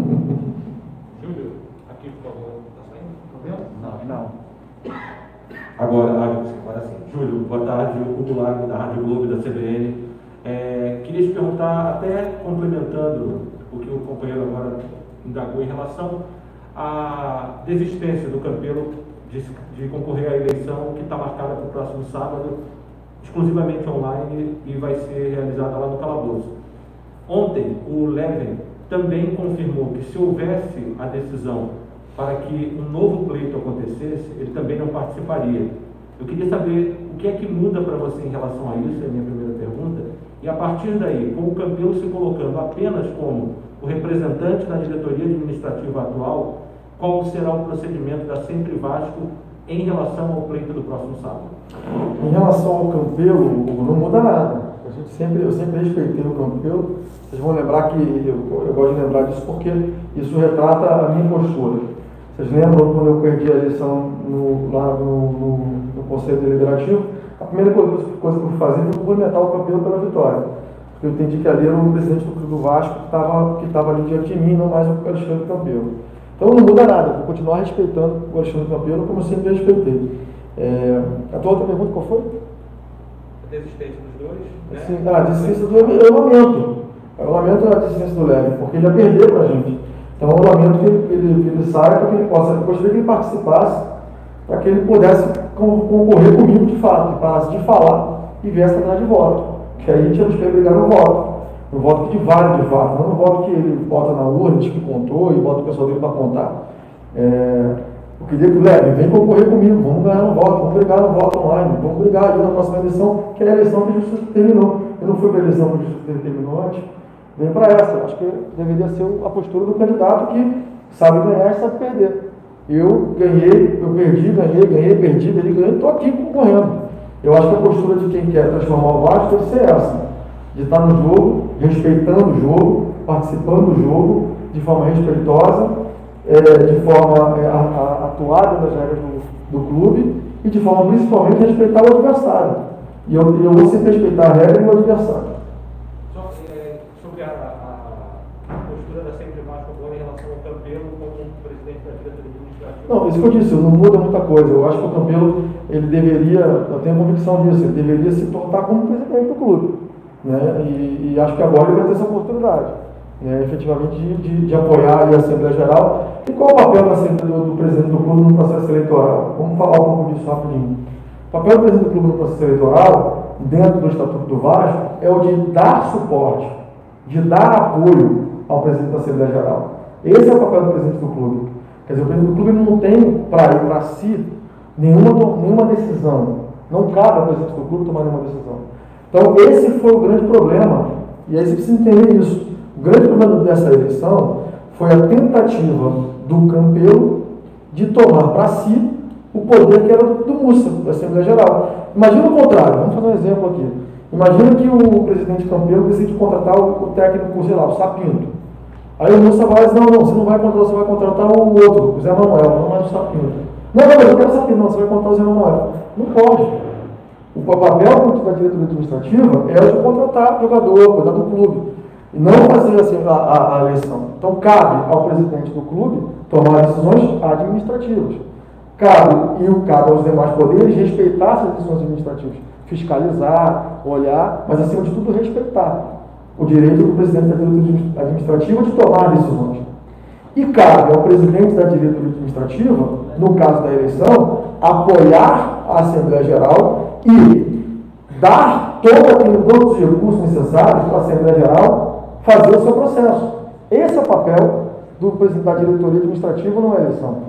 Júlio, aqui por favor, está saindo? Não, não. Agora, agora sim. Júlio, boa tarde, o Hugo Lago da Rádio Globo da C B N. É, queria te perguntar, até complementando o que o companheiro agora indagou em relação à desistência do Campelo de, de concorrer à eleição que está marcada para o próximo sábado, exclusivamente online, e vai ser realizada lá no Calabouço. Ontem, o Leven também confirmou que se houvesse a decisão para que um novo pleito acontecesse, ele também não participaria. Eu queria saber o que é que muda para você em relação a isso, é a minha primeira pergunta, e a partir daí, com o Campelo se colocando apenas como o representante da diretoria administrativa atual, qual será o procedimento da Sempre Vasco em relação ao pleito do próximo sábado? Em relação ao Campelo, não muda nada. A gente sempre, eu sempre respeitei o Campelo. Vocês vão lembrar que, eu, eu gosto de lembrar disso porque isso retrata a minha postura. Vocês lembram quando eu perdi a eleição no, lá no, no, no Conselho Deliberativo? A primeira coisa, coisa que eu fui fazer foi cumprimentar o Campelo pela vitória. Porque eu entendi que ali era o presidente do, do Vasco que estava que estava ali diante de mim, não mais o Alexandre Campelo. Então não muda nada, eu vou continuar respeitando o Alexandre Campelo como eu sempre respeitei. É, a tua outra pergunta qual foi? A desistência dos dois, né? Sim, ah, a desistência do Leme, eu lamento. Eu lamento a desistência do Leme, porque ele ia perder para a gente. Então eu lamento que ele, ele, ele saia para que ele possa. Eu gostaria que ele participasse, para que ele pudesse concorrer comigo de fato, e parasse de falar e viesse atrás de voto. Que aí a gente ia nos brigar no voto. No voto que vale de fato, não no voto que ele bota na urna, diz que contou e bota o pessoal dele para contar. É, eu queria que o Leme, vem concorrer comigo, vamos ganhar no voto, vamos brigar no voto online, vamos brigar ali na próxima eleição, que é a eleição que a justiça terminou. Eu não fui para a eleição que a justiça terminou antes, vem para essa. Acho que deveria ser a postura do candidato que sabe ganhar e sabe perder. Eu ganhei, eu perdi, ganhei, ganhei, perdi, ele ganhei, estou aqui concorrendo. Eu acho que a postura de quem quer transformar o Vasco deve ser essa, de estar no jogo, respeitando o jogo, participando do jogo, de forma respeitosa, é, de forma é, a, a, atuada nas regras do, do clube e de forma principalmente respeitar o adversário. E eu, eu vou sempre respeitar a regra e o adversário. Só é, sobre a, a, a postura da Sempre Vasco agora em relação ao Campelo como presidente da diretoria administrativa. Não, isso que eu disse, não muda muita coisa. Eu acho que o Campelo, ele deveria, eu tenho a convicção disso, ele deveria se tornar como presidente do clube. Né? E, e acho que agora ele vai ter essa oportunidade, né? Efetivamente, de, de, de apoiar a Assembleia Geral. E qual é o papel da do, do presidente do clube no processo eleitoral? Vamos falar um pouco disso rapidinho. O papel do presidente do clube no processo eleitoral, dentro do Estatuto do Vasco, é o de dar suporte, de dar apoio ao presidente da Assembleia Geral. Esse é o papel do presidente do clube. Quer dizer, o presidente do clube não tem para ir para si nenhuma, nenhuma decisão. Não cabe ao presidente do clube tomar nenhuma decisão. Então, esse foi o grande problema, e aí você precisa entender isso. O grande problema dessa eleição foi a tentativa do Campelo de tomar para si o poder que era do, do Mussa, da Assembleia Geral. Imagina o contrário, vamos fazer um exemplo aqui. Imagina que o presidente Campelo decide contratar o, o técnico, sei lá, o Sapinto. Aí o Mussa vai dizer, não, não, você não vai contratar, você vai contratar o outro, o Zé Manuel, não mais o Sapinto. Não, não, eu quero o Sapinto, não, você vai contratar o Zé Manuel. Não pode. O papel da diretoria administrativa é o de contratar jogador, cuidar do clube, e não fazer assim a, a, a eleição. Então, cabe ao presidente do clube tomar decisões administrativas. Cabe, e cabe aos demais poderes respeitar essas decisões administrativas, fiscalizar, olhar, mas, acima de tudo, respeitar o direito do presidente da diretoria administrativa de tomar decisões. E cabe ao presidente da diretoria administrativa, no caso da eleição, apoiar a Assembleia Geral e dar todo aquele, todos os recursos necessários para a Assembleia Geral fazer o seu processo. Esse é o papel do presidente da diretoria administrativa numa eleição.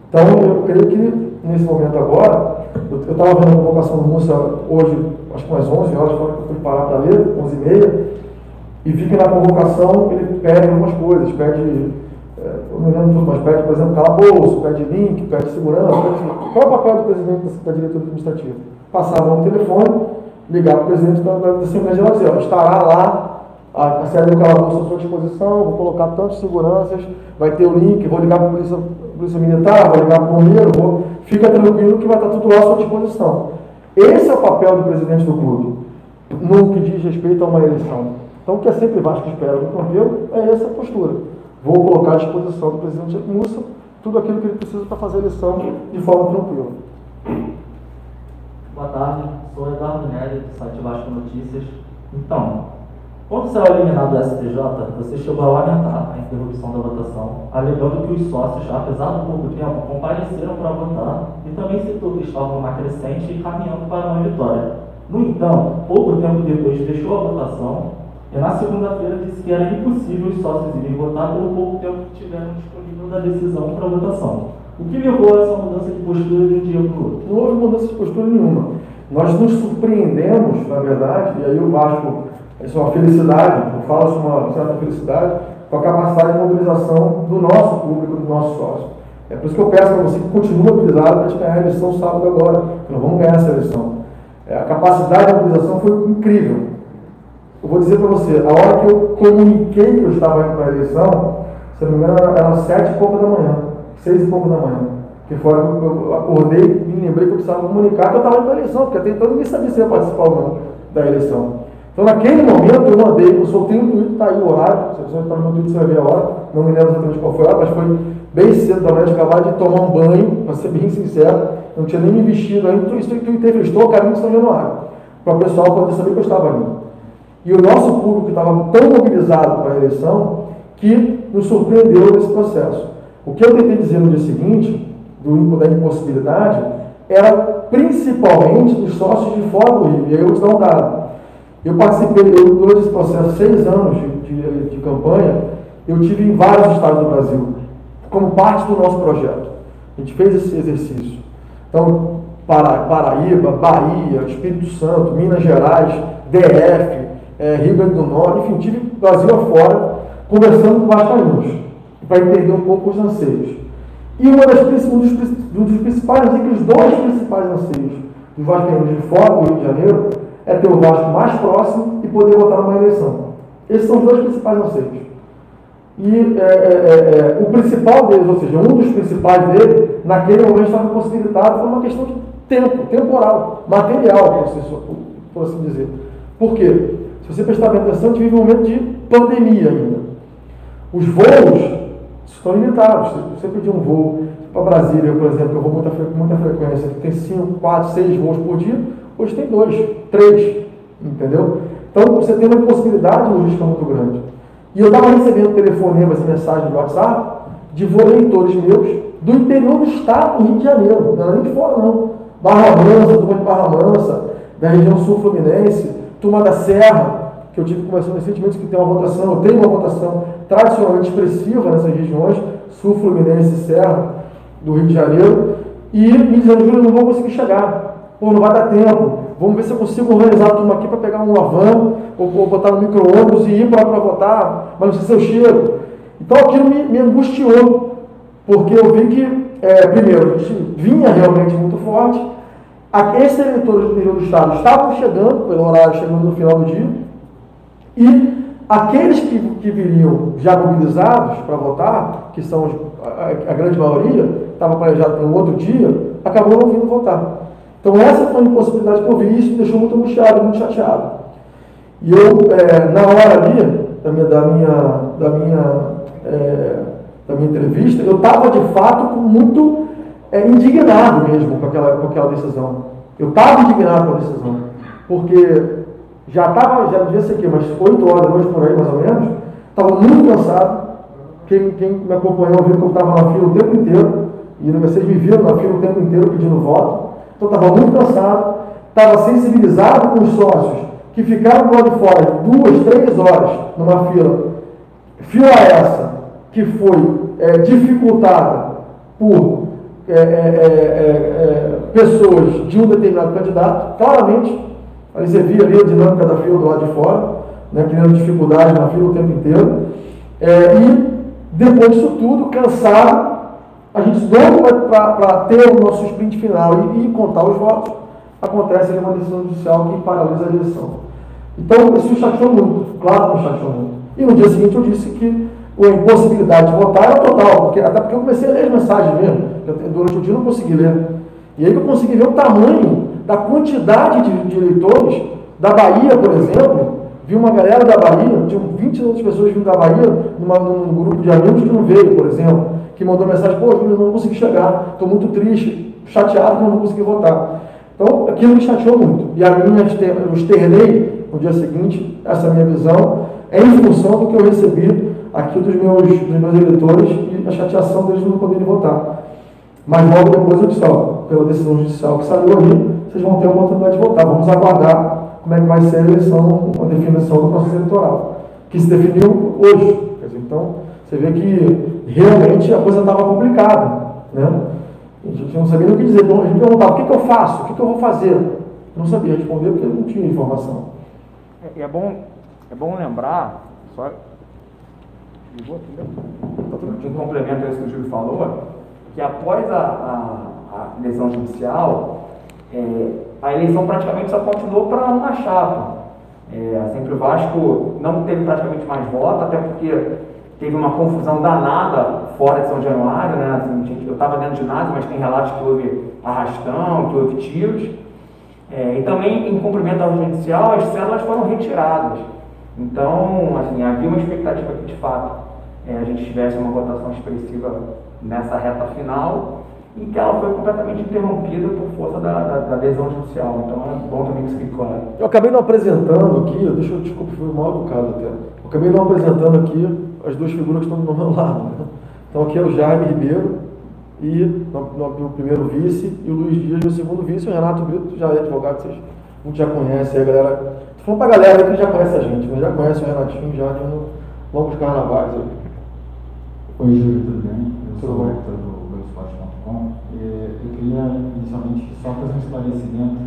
Então, eu creio que, nesse momento agora, eu estava vendo a convocação do Mussa hoje, acho que umas onze horas, quando eu fui parar para ler, onze e meia, e vi que na convocação ele pede algumas coisas, pede, é, eu não lembro tudo, mas pede, por exemplo, calabouço, pede link, pede segurança, pede, qual é o papel do presidente da, da diretoria administrativa? Passar a mão no telefone, ligar para o presidente da, da, da Assembleia Geral e dizer, ó, estará lá a, a série do calabouço à sua disposição, vou colocar tantas seguranças, vai ter o link, vou ligar para a polícia, polícia militar, vou ligar para o bombeiro, vou, fica tranquilo que vai estar tudo lá à sua disposição. Esse é o papel do presidente do clube, no que diz respeito a uma eleição. Então, o que é sempre Vasco espera do campeão é essa postura. Vou colocar à disposição do presidente Mussa tudo aquilo que ele precisa para fazer a eleição de forma tranquila. Boa tarde, sou Eduardo Nery, do site Vasco Notícias. Então, quando saiu eliminado do S T J, você chegou a lamentar a interrupção da votação, alegando que os sócios, apesar do pouco tempo, compareceram para votar e também citou que estavam numa crescente e caminhando para uma vitória. No entanto, pouco tempo depois fechou a votação e na segunda-feira disse que era impossível os sócios irem votar pelo pouco tempo que tiveram disponível da decisão para a votação. O que levou a essa mudança de postura de um dia para o outro? Não houve mudança de postura nenhuma. Nós nos surpreendemos, na verdade, e aí o Vasco, isso é uma felicidade, eu falo isso uma certa felicidade, com a capacidade de mobilização do nosso público, do nosso sócio. É por isso que eu peço para você que continue mobilizado para a gente ganhar a eleição sábado agora, porque nós vamos ganhar essa eleição. É, a capacidade de mobilização foi incrível. Eu vou dizer para você, a hora que eu comuniquei que eu estava indo para a eleição, se não me engano, eram sete e pouco da manhã, seis e pouco da manhã. Que fora eu acordei e me lembrei que eu precisava comunicar que eu estava indo para a eleição, porque até então ninguém sabia se ia participar ou não da eleição. Então, naquele momento, eu mandei, eu soltei um tweet, está aí o horário, se você está no meu tweet, você vai ver a hora, não me lembro exatamente qual foi a hora, mas foi bem cedo da manhã, de acabar de tomar um banho, para ser bem sincero, não tinha nem me vestido ainda, então isso eu tuitei, estou a caminho de São Januário, para o pessoal poder saber que eu estava ali. E o nosso público estava tão mobilizado para a eleição que nos surpreendeu nesse processo. O que eu tentei dizer no dia seguinte, do, da impossibilidade, era principalmente dos sócios de fora do Rio. E aí eu vou te dar um dado. Eu participei, eu, durante esse processo, seis anos de, de, de campanha, eu tive em vários estados do Brasil, como parte do nosso projeto. A gente fez esse exercício. Então, Paraíba, Bahia, Espírito Santo, Minas Gerais, D F, É, Rio Grande do Norte, enfim, tive Brasil afora, conversando com vascaínos, para entender um pouco os anseios. E uma das, um, dos, um dos principais, que os dois principais anseios dos vascaínos de fora do Rio de Janeiro é ter o Vasco mais próximo e poder votar numa eleição. Esses são os dois principais anseios. E é, é, é, o principal deles, ou seja, um dos principais deles, naquele momento estava possibilitado por uma questão de tempo, temporal, material, por assim dizer. Por quê? Se você prestar bem atenção, a gente vive um momento de pandemia ainda. Os voos estão limitados. Se você pedir um voo para Brasília, por exemplo, eu vou com muita, muita frequência, que tem cinco, quatro, seis voos por dia, hoje tem dois, três, entendeu? Então, você tem uma possibilidade logística muito grande. E eu estava recebendo telefonemas e mensagens do WhatsApp de leitores meus do interior do estado do Rio de Janeiro, não era nem de fora, não. Barra Mansa, turma de Barra Mansa, da região sul-fluminense, turma da Serra, que eu tive conversando recentemente, que tem uma votação, eu tenho uma votação tradicionalmente expressiva nessas regiões, sul-fluminense e Serra, do Rio de Janeiro, e me dizendo, Júlio, não vou conseguir chegar, pô, não vai dar tempo, vamos ver se eu consigo organizar a turma aqui para pegar uma van, ou, ou botar no micro-ônibus e ir para votar, mas não sei se eu chego. Então aquilo me, me angustiou, porque eu vi que, é, primeiro, a gente vinha realmente muito forte, esses eleitores do interior do estado estavam chegando, pelo horário, chegando no final do dia, e aqueles que, que viriam já mobilizados para votar, que são a, a grande maioria, estava planejado para um outro dia, acabou não vindo votar. Então essa foi uma impossibilidade que eu vi, isso me deixou muito angustiado, muito chateado. E eu, é, na hora ali, da minha, da minha, da minha, é, da minha entrevista, eu estava de fato muito é, indignado mesmo com aquela, com aquela decisão. Eu estava indignado com a decisão, porque já estava, já devia ser aqui, umas oito horas da noite por aí, mais ou menos, estava muito cansado. Quem, quem me acompanhou viu que eu estava na fila o tempo inteiro, e vocês me viram na fila o tempo inteiro pedindo voto. Então estava muito cansado, estava sensibilizado com os sócios que ficaram do lado de fora duas, três horas numa fila, fila essa que foi é, dificultada por é, é, é, é, pessoas de um determinado candidato, claramente, aí você via ali a dinâmica da fila do lado de fora, né, criando dificuldade na fila o tempo inteiro, é, e depois disso tudo, cansado, a gente doido para ter o nosso sprint final e, e contar os votos, acontece ali uma decisão judicial que paralisa a eleição. Então, isso me chateou muito, claro que me chateou muito. E no dia seguinte eu disse que a impossibilidade de votar era total, porque, até porque eu comecei a ler as mensagens mesmo, eu, durante o dia eu não consegui ler. E aí que eu consegui ver o tamanho da quantidade de, de eleitores da Bahia, por exemplo. Vi uma galera da Bahia, tinha vinte outras pessoas vindo da Bahia, numa, num grupo de amigos que não veio, por exemplo, que mandou mensagem: pô, Júlio, eu não consegui chegar, estou muito triste, chateado que eu não consegui votar. Então, aquilo me chateou muito. E a minha, eu externei no dia seguinte essa minha visão, é em função do que eu recebi aqui dos meus, dos meus eleitores e a chateação deles não poderem votar. Mas logo depois eu disse: ó, pela decisão judicial que saiu ali, vocês vão ter a oportunidade de votar. Vamos aguardar como é que vai ser a eleição, a definição do processo eleitoral, que se definiu hoje. Quer dizer, então, você vê que realmente a coisa estava complicada, né? A gente não sabia nem o que dizer. Então, a gente perguntava: o que, que eu faço? O que, que eu vou fazer? Eu não sabia responder porque não tinha informação. É, é, bom, é bom lembrar, só de um complemento a isso que o Júlio falou, que após a, a, a eleição judicial, é, a eleição praticamente só continuou para uma chapa. É, sempre o Vasco não teve praticamente mais voto, até porque teve uma confusão danada fora de São Januário, né? Assim, eu estava dentro do ginásio, mas tem relatos que houve arrastão, que houve tiros. É, e também, em cumprimento ao judicial, as células foram retiradas. Então, assim, havia uma expectativa que, de fato, é, a gente tivesse uma votação expressiva nessa reta final, e que ela foi completamente interrompida por força da, da, da decisão judicial. Então é bom também que isso fique claro. Eu acabei não apresentando aqui, deixa eu, desculpa, fui mal educado até. Eu acabei não apresentando aqui as duas figuras que estão do meu lado, né? Então aqui é o Jaime Ribeiro, e no, no, o primeiro vice, e o Luiz Dias, meu segundo vice. O Renato Brito já é advogado, vocês muitos já conhecem, a galera. Tô falando pra galera que já conhece a gente, né? Já conhece o Renatinho já de no longos carnavais. Aí. Oi, Júlio, tudo bem? Eu tudo sou o bem. Hector do Globoesporte ponto com. Eu queria inicialmente só fazer um esclarecimento,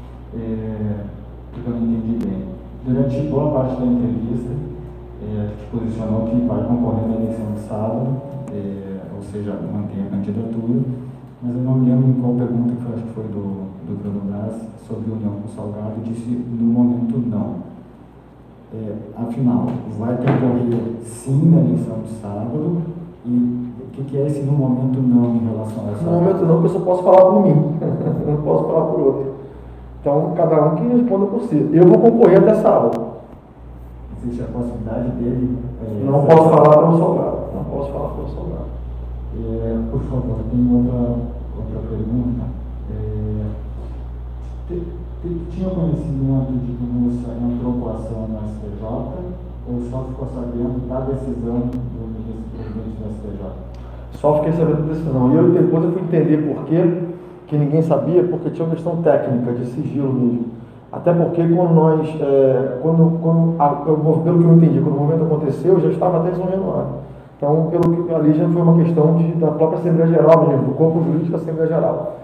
é, porque eu não entendi bem. Durante boa parte da entrevista, é, tu te posicionou que vai concorrer na eleição de sábado, é, ou seja, mantém a candidatura, mas eu não me lembro em qual pergunta, que eu acho que foi do, do Bruno Braz, sobre união com o Salgado, disse no momento não. É, afinal, vai concorrer sim na eleição de sábado, e o que, que é esse no momento não em relação a essa? No momento não, porque eu só posso falar por mim, eu não posso falar por outro. Então, cada um que responda por si. Eu vou concorrer até sábado. Existe a possibilidade dele? É, não posso falar pelo Salgado. Não posso falar pelo Salgado. É, por favor, tem outra, outra pergunta. É, te, te, tinha conhecimento de que o Mussa entrou com a ação no S T J ou só ficou sabendo da decisão do ministro presidente do S T J? Só fiquei sabendo da decisão. E eu depois eu fui entender por quê, que ninguém sabia, porque tinha uma questão técnica, de sigilo mesmo. Até porque quando nós, é, quando, quando a, eu, pelo que eu entendi, quando o movimento aconteceu, eu já estava até em São Januário. Então, pelo que ali já foi uma questão de, da própria Assembleia Geral mesmo, do corpo jurídico da Assembleia Geral.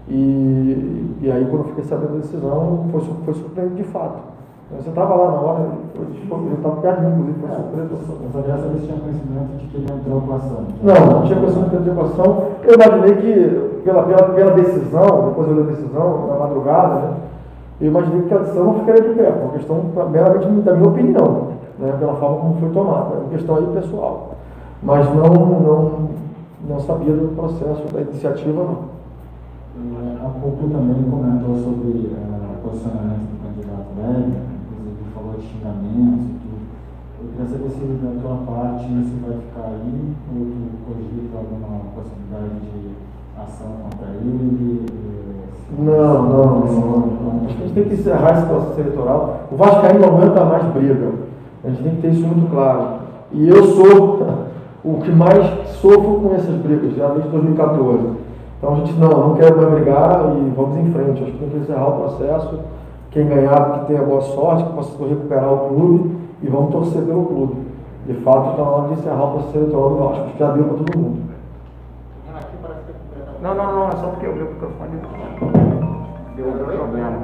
E, e aí, quando eu fiquei sabendo da decisão, foi, foi surpreendente de fato. Você estava lá na hora, eu estava perto de mim, inclusive, foi surpresa. Eu só queria saber se tinha conhecimento de que ele entrou com a ação. Não, não tinha conhecimento de que ele entrou com a ação. Eu imaginei que, pela, pela, pela decisão, depois eu li a decisão, na madrugada, né, eu imaginei que a decisão não ficaria de pé, uma questão meramente da minha opinião, né, pela forma como foi tomada, é uma questão aí pessoal. Mas não, não, não sabia do processo, da iniciativa, não. A pouco também comentou sobre uh, o posicionamento do candidato velho, inclusive falou de xingamentos e tudo. Eu queria saber se da tua parte isso vai ficar aí, ou tu cogita alguma possibilidade de ação contra ele? Não, não, não. Acho que a gente tem que encerrar esse processo eleitoral. O Vascaíno não aguenta mais briga. A gente tem que ter isso muito claro. E eu sou o que mais sofro com essas brigas, já desde dois mil e quatorze. Então a gente não, não quer mais brigar e vamos em frente. Acho que tem que encerrar o processo. Quem ganhar, que tenha boa sorte, que possa recuperar o clube e vamos torcer pelo clube. De fato, está na hora de encerrar o processo eleitoral do Vasco. Acho que já deu para todo mundo. Aqui parece que é Não, não, não, é só porque o meu microfone deu algum problema.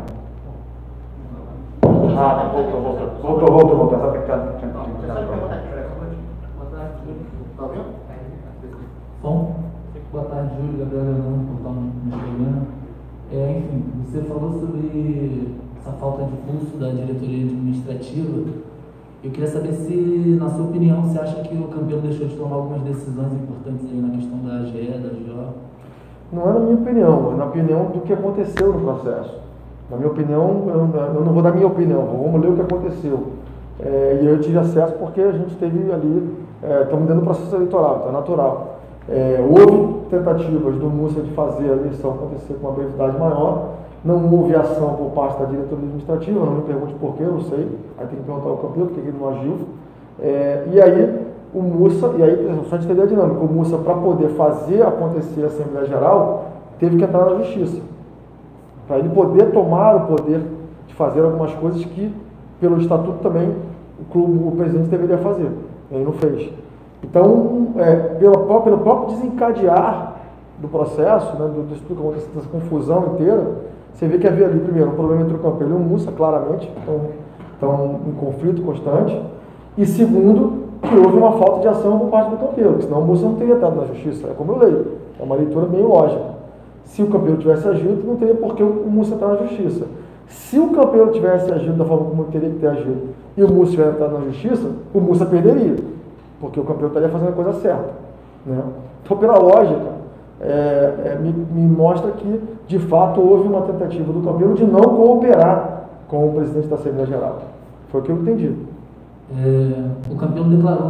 Ah, voltou, voltou. Voltou, voltou, voltou. Só porque tinha tirado problema. Bom, boa tarde, Júlio, Gabriel Leonardo, portal Mexicana. É, enfim, você falou sobre essa falta de pulso da diretoria administrativa. Eu queria saber se, na sua opinião, você acha que o Campelo deixou de tomar algumas decisões importantes aí na questão da A G E, da G O? Não é na minha opinião, é na opinião do que aconteceu no processo. Na minha opinião, eu não, eu não vou dar minha opinião, vamos ler o que aconteceu. É, e eu tive acesso porque a gente teve ali, é, estamos dentro do processo eleitoral, então é natural. É, houve tentativas do Múcia de fazer a eleição acontecer com uma brevidade maior, não houve ação por parte da diretoria administrativa, não me pergunte por quê, eu não sei, aí tem que perguntar ao Campelo porque ele não agiu. É, e aí o Múcia, e aí só de entender a dinâmica, o Múcia, para poder fazer acontecer a Assembleia Geral, teve que entrar na Justiça, para ele poder tomar o poder de fazer algumas coisas que, pelo Estatuto também, o, clube, o presidente deveria fazer, ele não fez. Então, é, pelo, pelo próprio desencadear do processo, né, do, do, dessa confusão inteira, você vê que havia ali, primeiro, um problema entre o Campelo e o Múcia, claramente, estão, estão em conflito constante, e segundo, que houve uma falta de ação por parte do Campelo, senão o Múcia não teria estado na Justiça, é como eu leio, é uma leitura meio lógica. Se o Campelo tivesse agido, não teria por que o Múcia estar na Justiça. Se o Campelo tivesse agido da forma como teria que ter agido, e o Múcia tivesse entrado na Justiça, o Múcia perderia, porque o Campelo estaria fazendo a coisa certa. Né? Então, pela lógica, é, é, me, me mostra que, de fato, houve uma tentativa do Campelo de não cooperar com o presidente da Assembleia Geral. Foi o que eu entendi. É, o Campelo declarou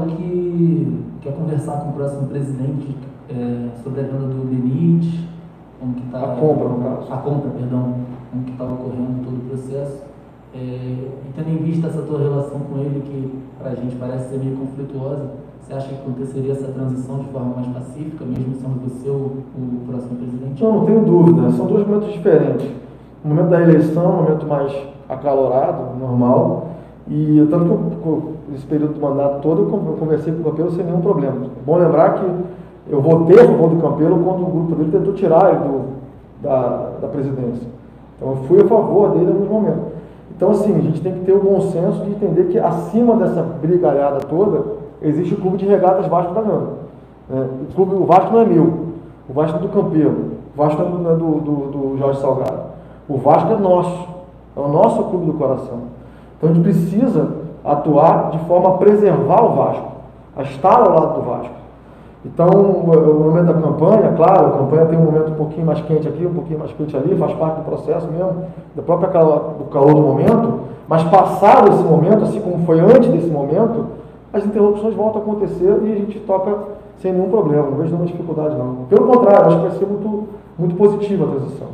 que quer conversar com o próximo presidente é, sobre a venda do Benítez, como que está... A compra, no caso. A compra, perdão, como que estava ocorrendo todo o processo. É, e tendo em vista essa tua relação com ele, que para a gente parece ser meio conflituosa, você acha que aconteceria essa transição de forma mais pacífica, mesmo sendo você o, o próximo presidente? Não, não tenho dúvida. São dois momentos diferentes. O momento da eleição é um momento mais acalorado, normal, e tanto que eu, nesse período do mandato todo eu conversei com o Campelo sem nenhum problema. É bom lembrar que eu votei a favor do Campelo quando o grupo dele tentou tirar ele do, da, da presidência. Então eu fui a favor dele em alguns momentos. Então, assim, a gente tem que ter o bom senso de entender que acima dessa brigalhada toda, existe o Clube de Regatas Vasco da Gama. É, o, clube, o Vasco não é meu, o Vasco é do Campelo, o Vasco não é do, do, do Jorge Salgado. O Vasco é nosso, é o nosso clube do coração. Então, a gente precisa atuar de forma a preservar o Vasco, a estar ao lado do Vasco. Então, o momento da campanha, claro, a campanha tem um momento um pouquinho mais quente aqui, um pouquinho mais quente ali, faz parte do processo mesmo, da própria calor, do calor do momento, mas passado esse momento, assim como foi antes desse momento, as interrupções voltam a acontecer e a gente toca sem nenhum problema, não vejo nenhuma dificuldade não. Pelo contrário, acho que vai ser muito, muito positiva a transição,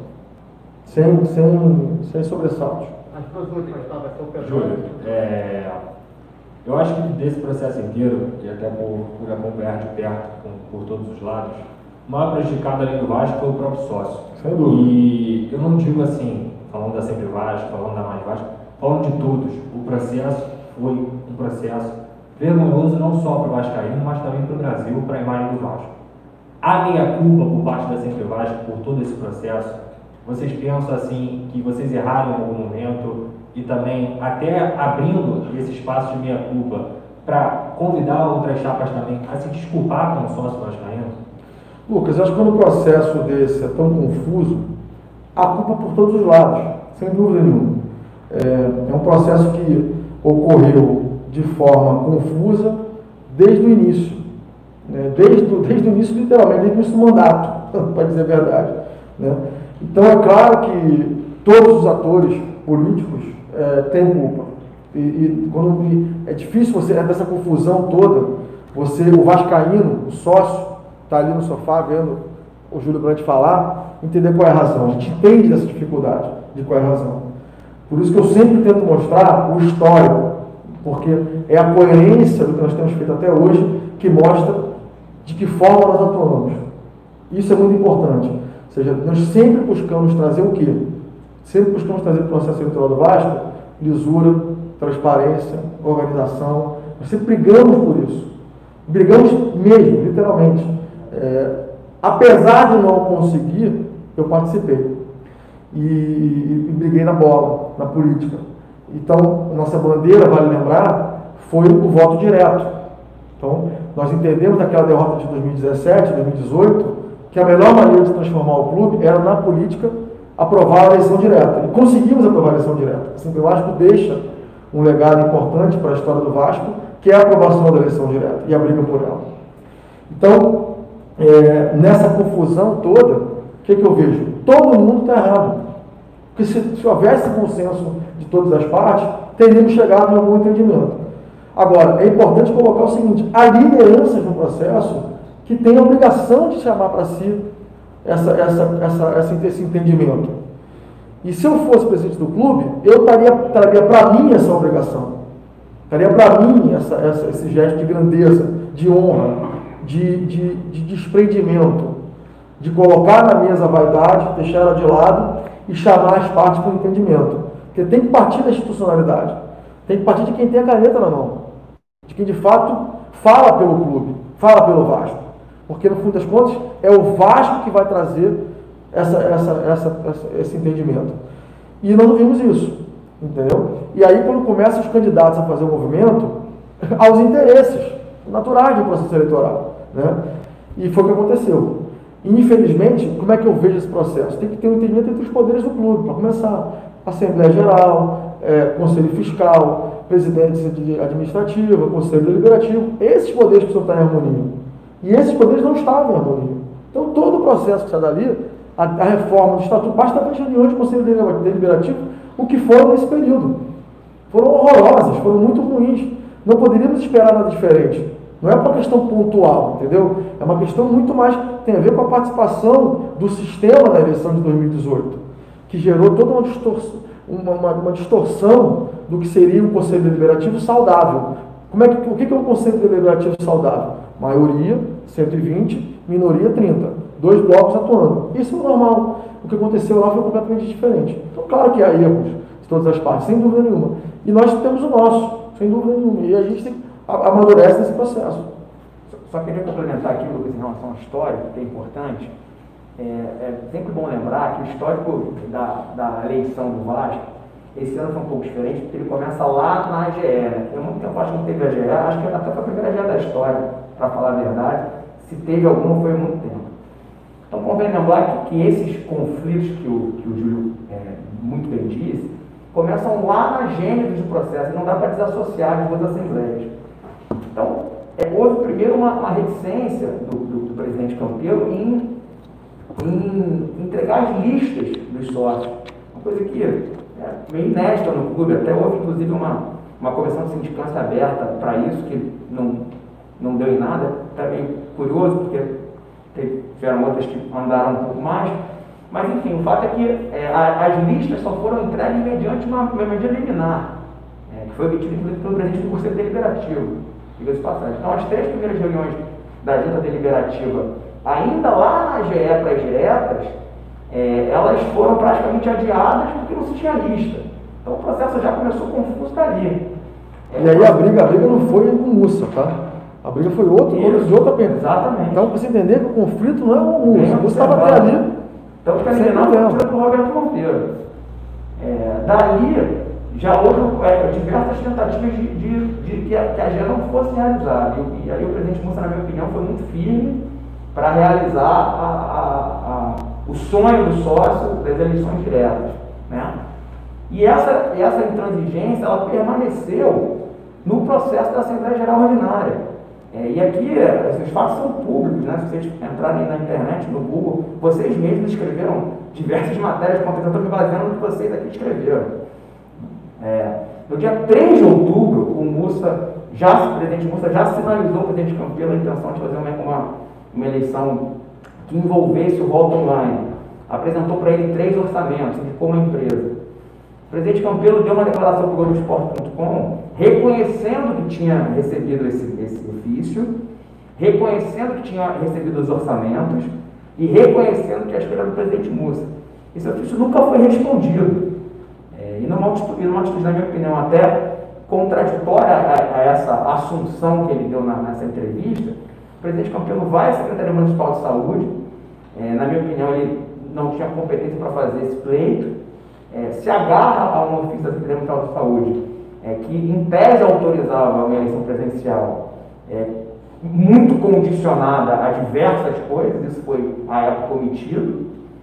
sem, sem, sem sobressaltos. As duas últimas, tá? Vai ser o Pedro. Júlio, é... eu acho que desse processo inteiro, e até por, por acompanhar de perto com, por todos os lados, o maior prejudicado além do Vasco foi o próprio sócio. Sem dúvida. E eu não digo assim, falando da Sempre Vasco, falando da Mais Vasco, falando de todos, o processo foi um processo vergonhoso não só para o Vascaíno, mas também para o Brasil, para a imagem do Vasco. A minha culpa por parte da Sempre Vasco por todo esse processo, vocês pensam assim, que vocês erraram em algum momento, e também até abrindo esse espaço de meia-culpa para convidar outras chapas também a se desculpar com o sócio vascaíno? Lucas, eu acho que quando um processo desse é tão confuso, há culpa por todos os lados, sem dúvida nenhuma. É, é um processo que ocorreu de forma confusa desde o início, né? desde, desde o início, literalmente, desde o início do mandato, para dizer a verdade. Né? Então, é claro que todos os atores políticos É, tem culpa. E, e quando e é difícil você, dessa confusão toda, você, o vascaíno, o sócio, está ali no sofá vendo o Júlio Brandt falar, entender qual é a razão. A gente entende dessa dificuldade de qual é a razão. Por isso que eu sempre tento mostrar o histórico, porque é a coerência do que nós temos feito até hoje que mostra de que forma nós atuamos. Isso é muito importante. Ou seja, nós sempre buscamos trazer o quê? Sempre buscamos trazer para o processo eleitoral do Vasco lisura, transparência, organização. Nós sempre brigamos por isso. Brigamos mesmo, literalmente. É, apesar de não conseguir, eu participei. E, e, e briguei na bola, na política. Então, nossa bandeira, vale lembrar, foi o voto direto. Então, nós entendemos naquela derrota de dois mil e dezessete, dois mil e dezoito, que a melhor maneira de transformar o clube era na política aprovar a eleição direta. E conseguimos aprovar a eleição direta. Assim, o Vasco deixa um legado importante para a história do Vasco, que é a aprovação da eleição direta e a briga por ela. Então, é, nessa confusão toda, o que, que eu vejo? Todo mundo está errado. Porque se, se houvesse consenso de todas as partes, teríamos chegado em algum entendimento. Agora, é importante colocar o seguinte: há lideranças no processo que têm a obrigação de chamar para si essa, essa, essa, essa, esse entendimento. E se eu fosse presidente do clube, eu taria, traria para mim essa obrigação. Traria para mim essa, essa, esse gesto de grandeza, de honra, de, de, de desprendimento, de colocar na mesa a vaidade, deixar ela de lado e chamar as partes para o entendimento. Porque tem que partir da institucionalidade. Tem que partir de quem tem a caneta na mão. De quem, de fato, fala pelo clube, fala pelo Vasco. Porque, no fundo das contas, é o Vasco que vai trazer essa, essa, essa, essa, esse entendimento. E nós não vimos isso. Entendeu? E aí, quando começam os candidatos a fazer o movimento, aos interesses naturais do processo eleitoral. Né? E foi o que aconteceu. Infelizmente, como é que eu vejo esse processo? Tem que ter um entendimento entre os poderes do clube, para começar. Assembleia Geral, é, Conselho Fiscal, Presidência Administrativa, Conselho Deliberativo. Esses poderes precisam estar em harmonia. E esses poderes não estavam em harmonia. Então, todo o processo que sai dali, a, a reforma do Estatuto, basta ver as reuniões do Conselho Deliberativo, o que foram nesse período. Foram horrorosas, foram muito ruins. Não poderíamos esperar nada diferente. Não é uma questão pontual, entendeu? É uma questão muito mais, tem a ver com a participação do sistema da eleição de dois mil e dezoito, que gerou toda uma distorção, uma, uma, uma distorção do que seria um Conselho Deliberativo saudável. Como é que, o que é um Conselho Deliberativo saudável? Maioria, cento e vinte, minoria, trinta. Dois blocos atuando. Isso é normal. O que aconteceu lá foi completamente diferente. Então, claro que há erros de todas as partes, sem dúvida nenhuma. E nós temos o nosso, sem dúvida nenhuma. E a gente tem, amadurece nesse processo. Só queria complementar aqui, Lucas, em relação à história, que é importante. É, é sempre bom lembrar que o histórico da, da eleição do Vasco, esse ano foi um pouco diferente, porque ele começa lá na A G E. Né? Eu muito tempo acho que não teve A G E, acho que até foi a primeira A G E da história, para falar a verdade. Se teve alguma, foi há muito tempo. Então, convém lembrar que, que esses conflitos que o, que o Júlio é, muito bem disse, começam lá na gênese do processo, e não dá para desassociar as duas assembleias. Então, é, houve primeiro uma, uma reticência do, do, do presidente Campelo em, em entregar as listas dos sócios, uma coisa que é meio inédita no clube. Até houve, inclusive, uma, uma comissão de sindicância aberta para isso, que não, não deu em nada. Até meio curioso, porque tiveram outras que andaram um pouco mais. Mas, enfim, o fato é que é, a, as listas só foram entregues mediante uma, uma medida liminar, é, que foi obtida, inclusive, pelo presidente do Conselho Deliberativo. Então, as três primeiras reuniões da junta deliberativa, ainda lá na A G E para as diretas, é, elas foram praticamente adiadas porque não se tinha lista. Então, o processo já começou confuso dali. É, e aí a briga, a briga não foi com o Mussa, tá? A briga foi outro, outro de outra pena. Exatamente. Então, para você entender que o conflito não é com o Mussa. O Mussa estava até ali. Então, para entender, não foi pelo Roberto Monteiro. É, dali, já houve é, diversas tentativas de, de, de que, a, que a A G E não fosse realizada. E, e aí o presidente Mussa, na minha opinião, foi muito firme para realizar a, a, a, o sonho do sócio das eleições diretas. Né? E essa, essa intransigência, ela permaneceu no processo da Assembleia Geral Ordinária. É, e aqui, esses fatos são públicos, né? Se vocês entrarem na internet, no Google, vocês mesmos escreveram diversas matérias contra, eu estou me baseando no que vocês aqui escreveram. É, no dia três de outubro, o Mussa, já, o presidente Mussa já sinalizou ao presidente Campelo a intenção de fazer uma, uma, uma eleição que envolvesse o voto online. Apresentou para ele três orçamentos, indicou uma empresa. O presidente Campelo deu uma declaração para o Globo Esporte ponto com, reconhecendo que tinha recebido esse, esse ofício, reconhecendo que tinha recebido os orçamentos e reconhecendo que a escolha do presidente Mussa. Esse ofício nunca foi respondido. É, e numa atitude, numa atitude, na minha opinião, até contraditória a, a essa assunção que ele deu na, nessa entrevista, o presidente Campelo vai à Secretaria Municipal de Saúde, É, na minha opinião, ele não tinha competência para fazer esse pleito. É, se agarra a um ofício da Secretaria Municipal de Saúde, é, que em tese autorizava uma eleição presencial, é, muito condicionada a diversas coisas, isso foi à época omitido,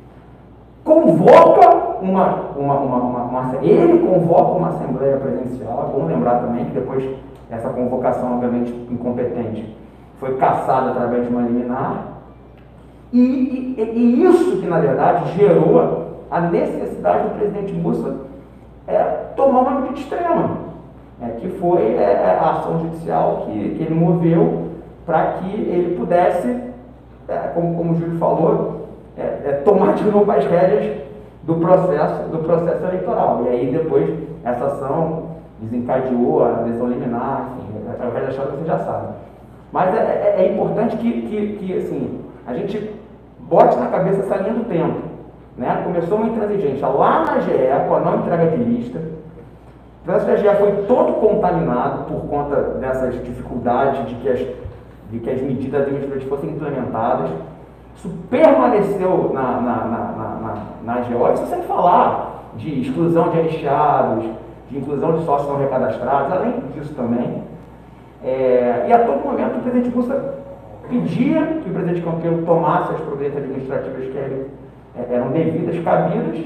convoca uma, uma, uma, uma, uma ele convoca uma assembleia presencial. É bom lembrar também que depois essa convocação, obviamente incompetente, foi cassada através de uma liminar, e, e, e isso que na verdade gerou a necessidade do presidente Mussa é, tomar uma medida extrema, é, que foi é, a ação judicial que, que ele moveu para que ele pudesse, é, como, como o Júlio falou, é, é, tomar de novo as rédeas do processo, do processo eleitoral. E aí depois essa ação desencadeou a eleição liminar, enfim, a velha história você já sabe. Mas é, é, é importante que, que, que assim, a gente bote na cabeça essa linha do tempo. Né? Começou uma intransigência lá na G E com a não entrega de lista. O processo da G E foi todo contaminado por conta dessas dificuldades de que as, de que as medidas administrativas fossem implementadas. Isso permaneceu na, na, na, na, na, na G O. Isso sem falar de exclusão de anistiados, de inclusão de sócios não recadastrados, além disso também. É, e a todo momento o presidente Mussa pedia que o presidente Campelo tomasse as providências administrativas que ele, é, eram devidas, cabidas,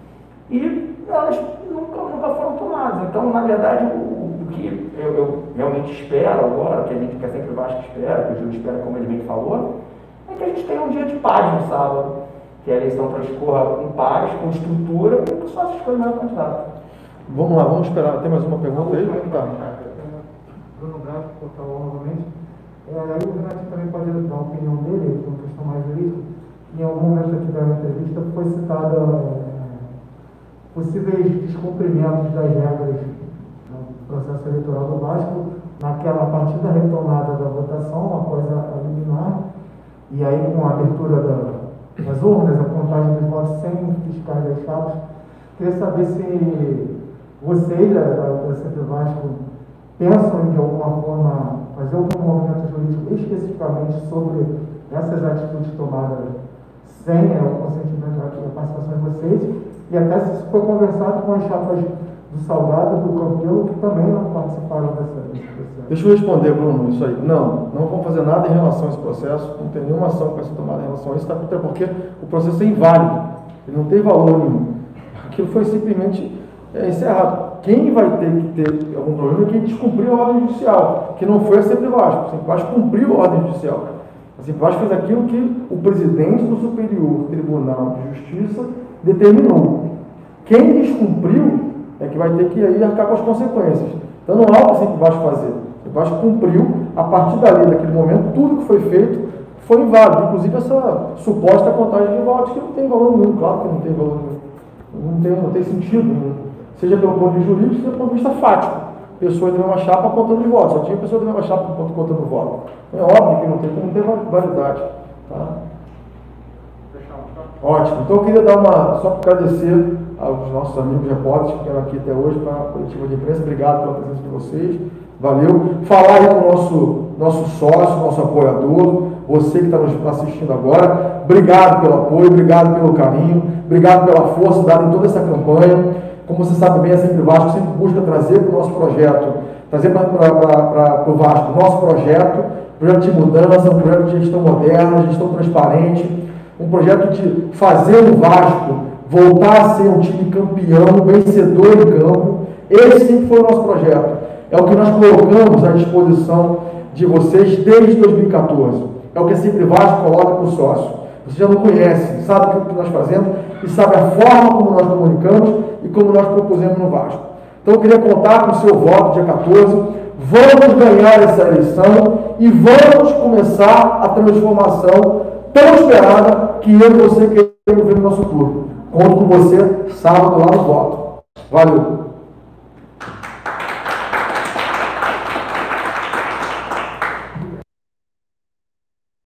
e elas nunca, nunca foram tomadas. Então, na verdade, o, o que eu, eu realmente espero agora, que a gente que é sempre o Vasco espera, que o Júlio espera, como ele bem falou, é que a gente tenha um dia de paz no sábado, que a eleição transcorra com paz, com estrutura, e que só se escolha o melhor candidato. Vamos lá, vamos esperar. Tem mais uma pergunta aí? Como é que tá? Bruno Braga, Portal novamente. É, aí o Renato também pode dar a opinião dele, uma questão mais jurídica. Em algum momento aqui da entrevista foi citada é, possíveis descumprimentos das regras no processo eleitoral do Vasco, naquela partida retomada da votação, após a, a liminar, e aí com a abertura da, das urnas, a contagem dos votos sem fiscais das chapas. Queria saber se vocês, da, da C P Vasco, pensam em, de alguma forma, fazer algum movimento jurídico especificamente sobre essas atitudes tomadas sem é, o consentimento da participação de vocês, e até se isso foi conversado com as chapas do Salgado e do Campelo, que também não participaram dessa, desse processo. Deixa eu responder, Bruno, isso aí. Não, não vamos fazer nada em relação a esse processo, não tem nenhuma ação que vai ser tomada em relação a isso, até porque o processo é inválido, ele não tem valor nenhum. Aquilo foi simplesmente é, encerrado. Quem vai ter que ter algum problema é quem descumpriu a ordem judicial, que não foi a C P Vasco. A C P Vasco cumpriu a ordem judicial. A C P Vasco fez aquilo que o presidente do Superior Tribunal de Justiça determinou. Quem descumpriu é que vai ter que aí arcar com as consequências. Então não há o que a C P Vasco fazer. A C P Vasco cumpriu, a partir dali, daquele momento, tudo que foi feito foi inválido. Inclusive essa suposta contagem de votos, que não tem valor nenhum, claro que não tem valor nenhum. Não tem, não tem sentido nenhum. Seja pelo ponto de vista jurídico, seja pelo ponto de vista fático. Pessoas da mesma chapa contando os votos. Só tinha pessoas da mesma chapa contando voto. É óbvio que não tem, não tem validade. Tá? Ótimo. Então eu queria dar uma, só para agradecer aos nossos amigos repórteres que vieram aqui até hoje para a coletiva de imprensa. Obrigado pela presença de vocês. Valeu. Falar aí com o nosso, nosso sócio, nosso apoiador, você que está nos assistindo agora. Obrigado pelo apoio, obrigado pelo carinho, obrigado pela força dada em toda essa campanha. Como você sabe bem, a Sempre Vasco sempre busca trazer para o nosso projeto, trazer para o Vasco o nosso projeto, projeto de mudança, um projeto de gestão moderna, gestão transparente, um projeto de fazer o Vasco voltar a ser um time campeão, vencedor em campo. Esse sempre foi o nosso projeto. É o que nós colocamos à disposição de vocês desde dois mil e quatorze. É o que a Sempre Vasco coloca para o sócio. Você já não conhece, sabe o que nós fazemos e sabe a forma como nós comunicamos e como nós propusemos no Vasco. Então eu queria contar com o seu voto dia quatorze. Vamos ganhar essa eleição e vamos começar a transformação tão esperada que eu e você queremos ver no nosso clube. Conto com você sábado lá no voto. Valeu!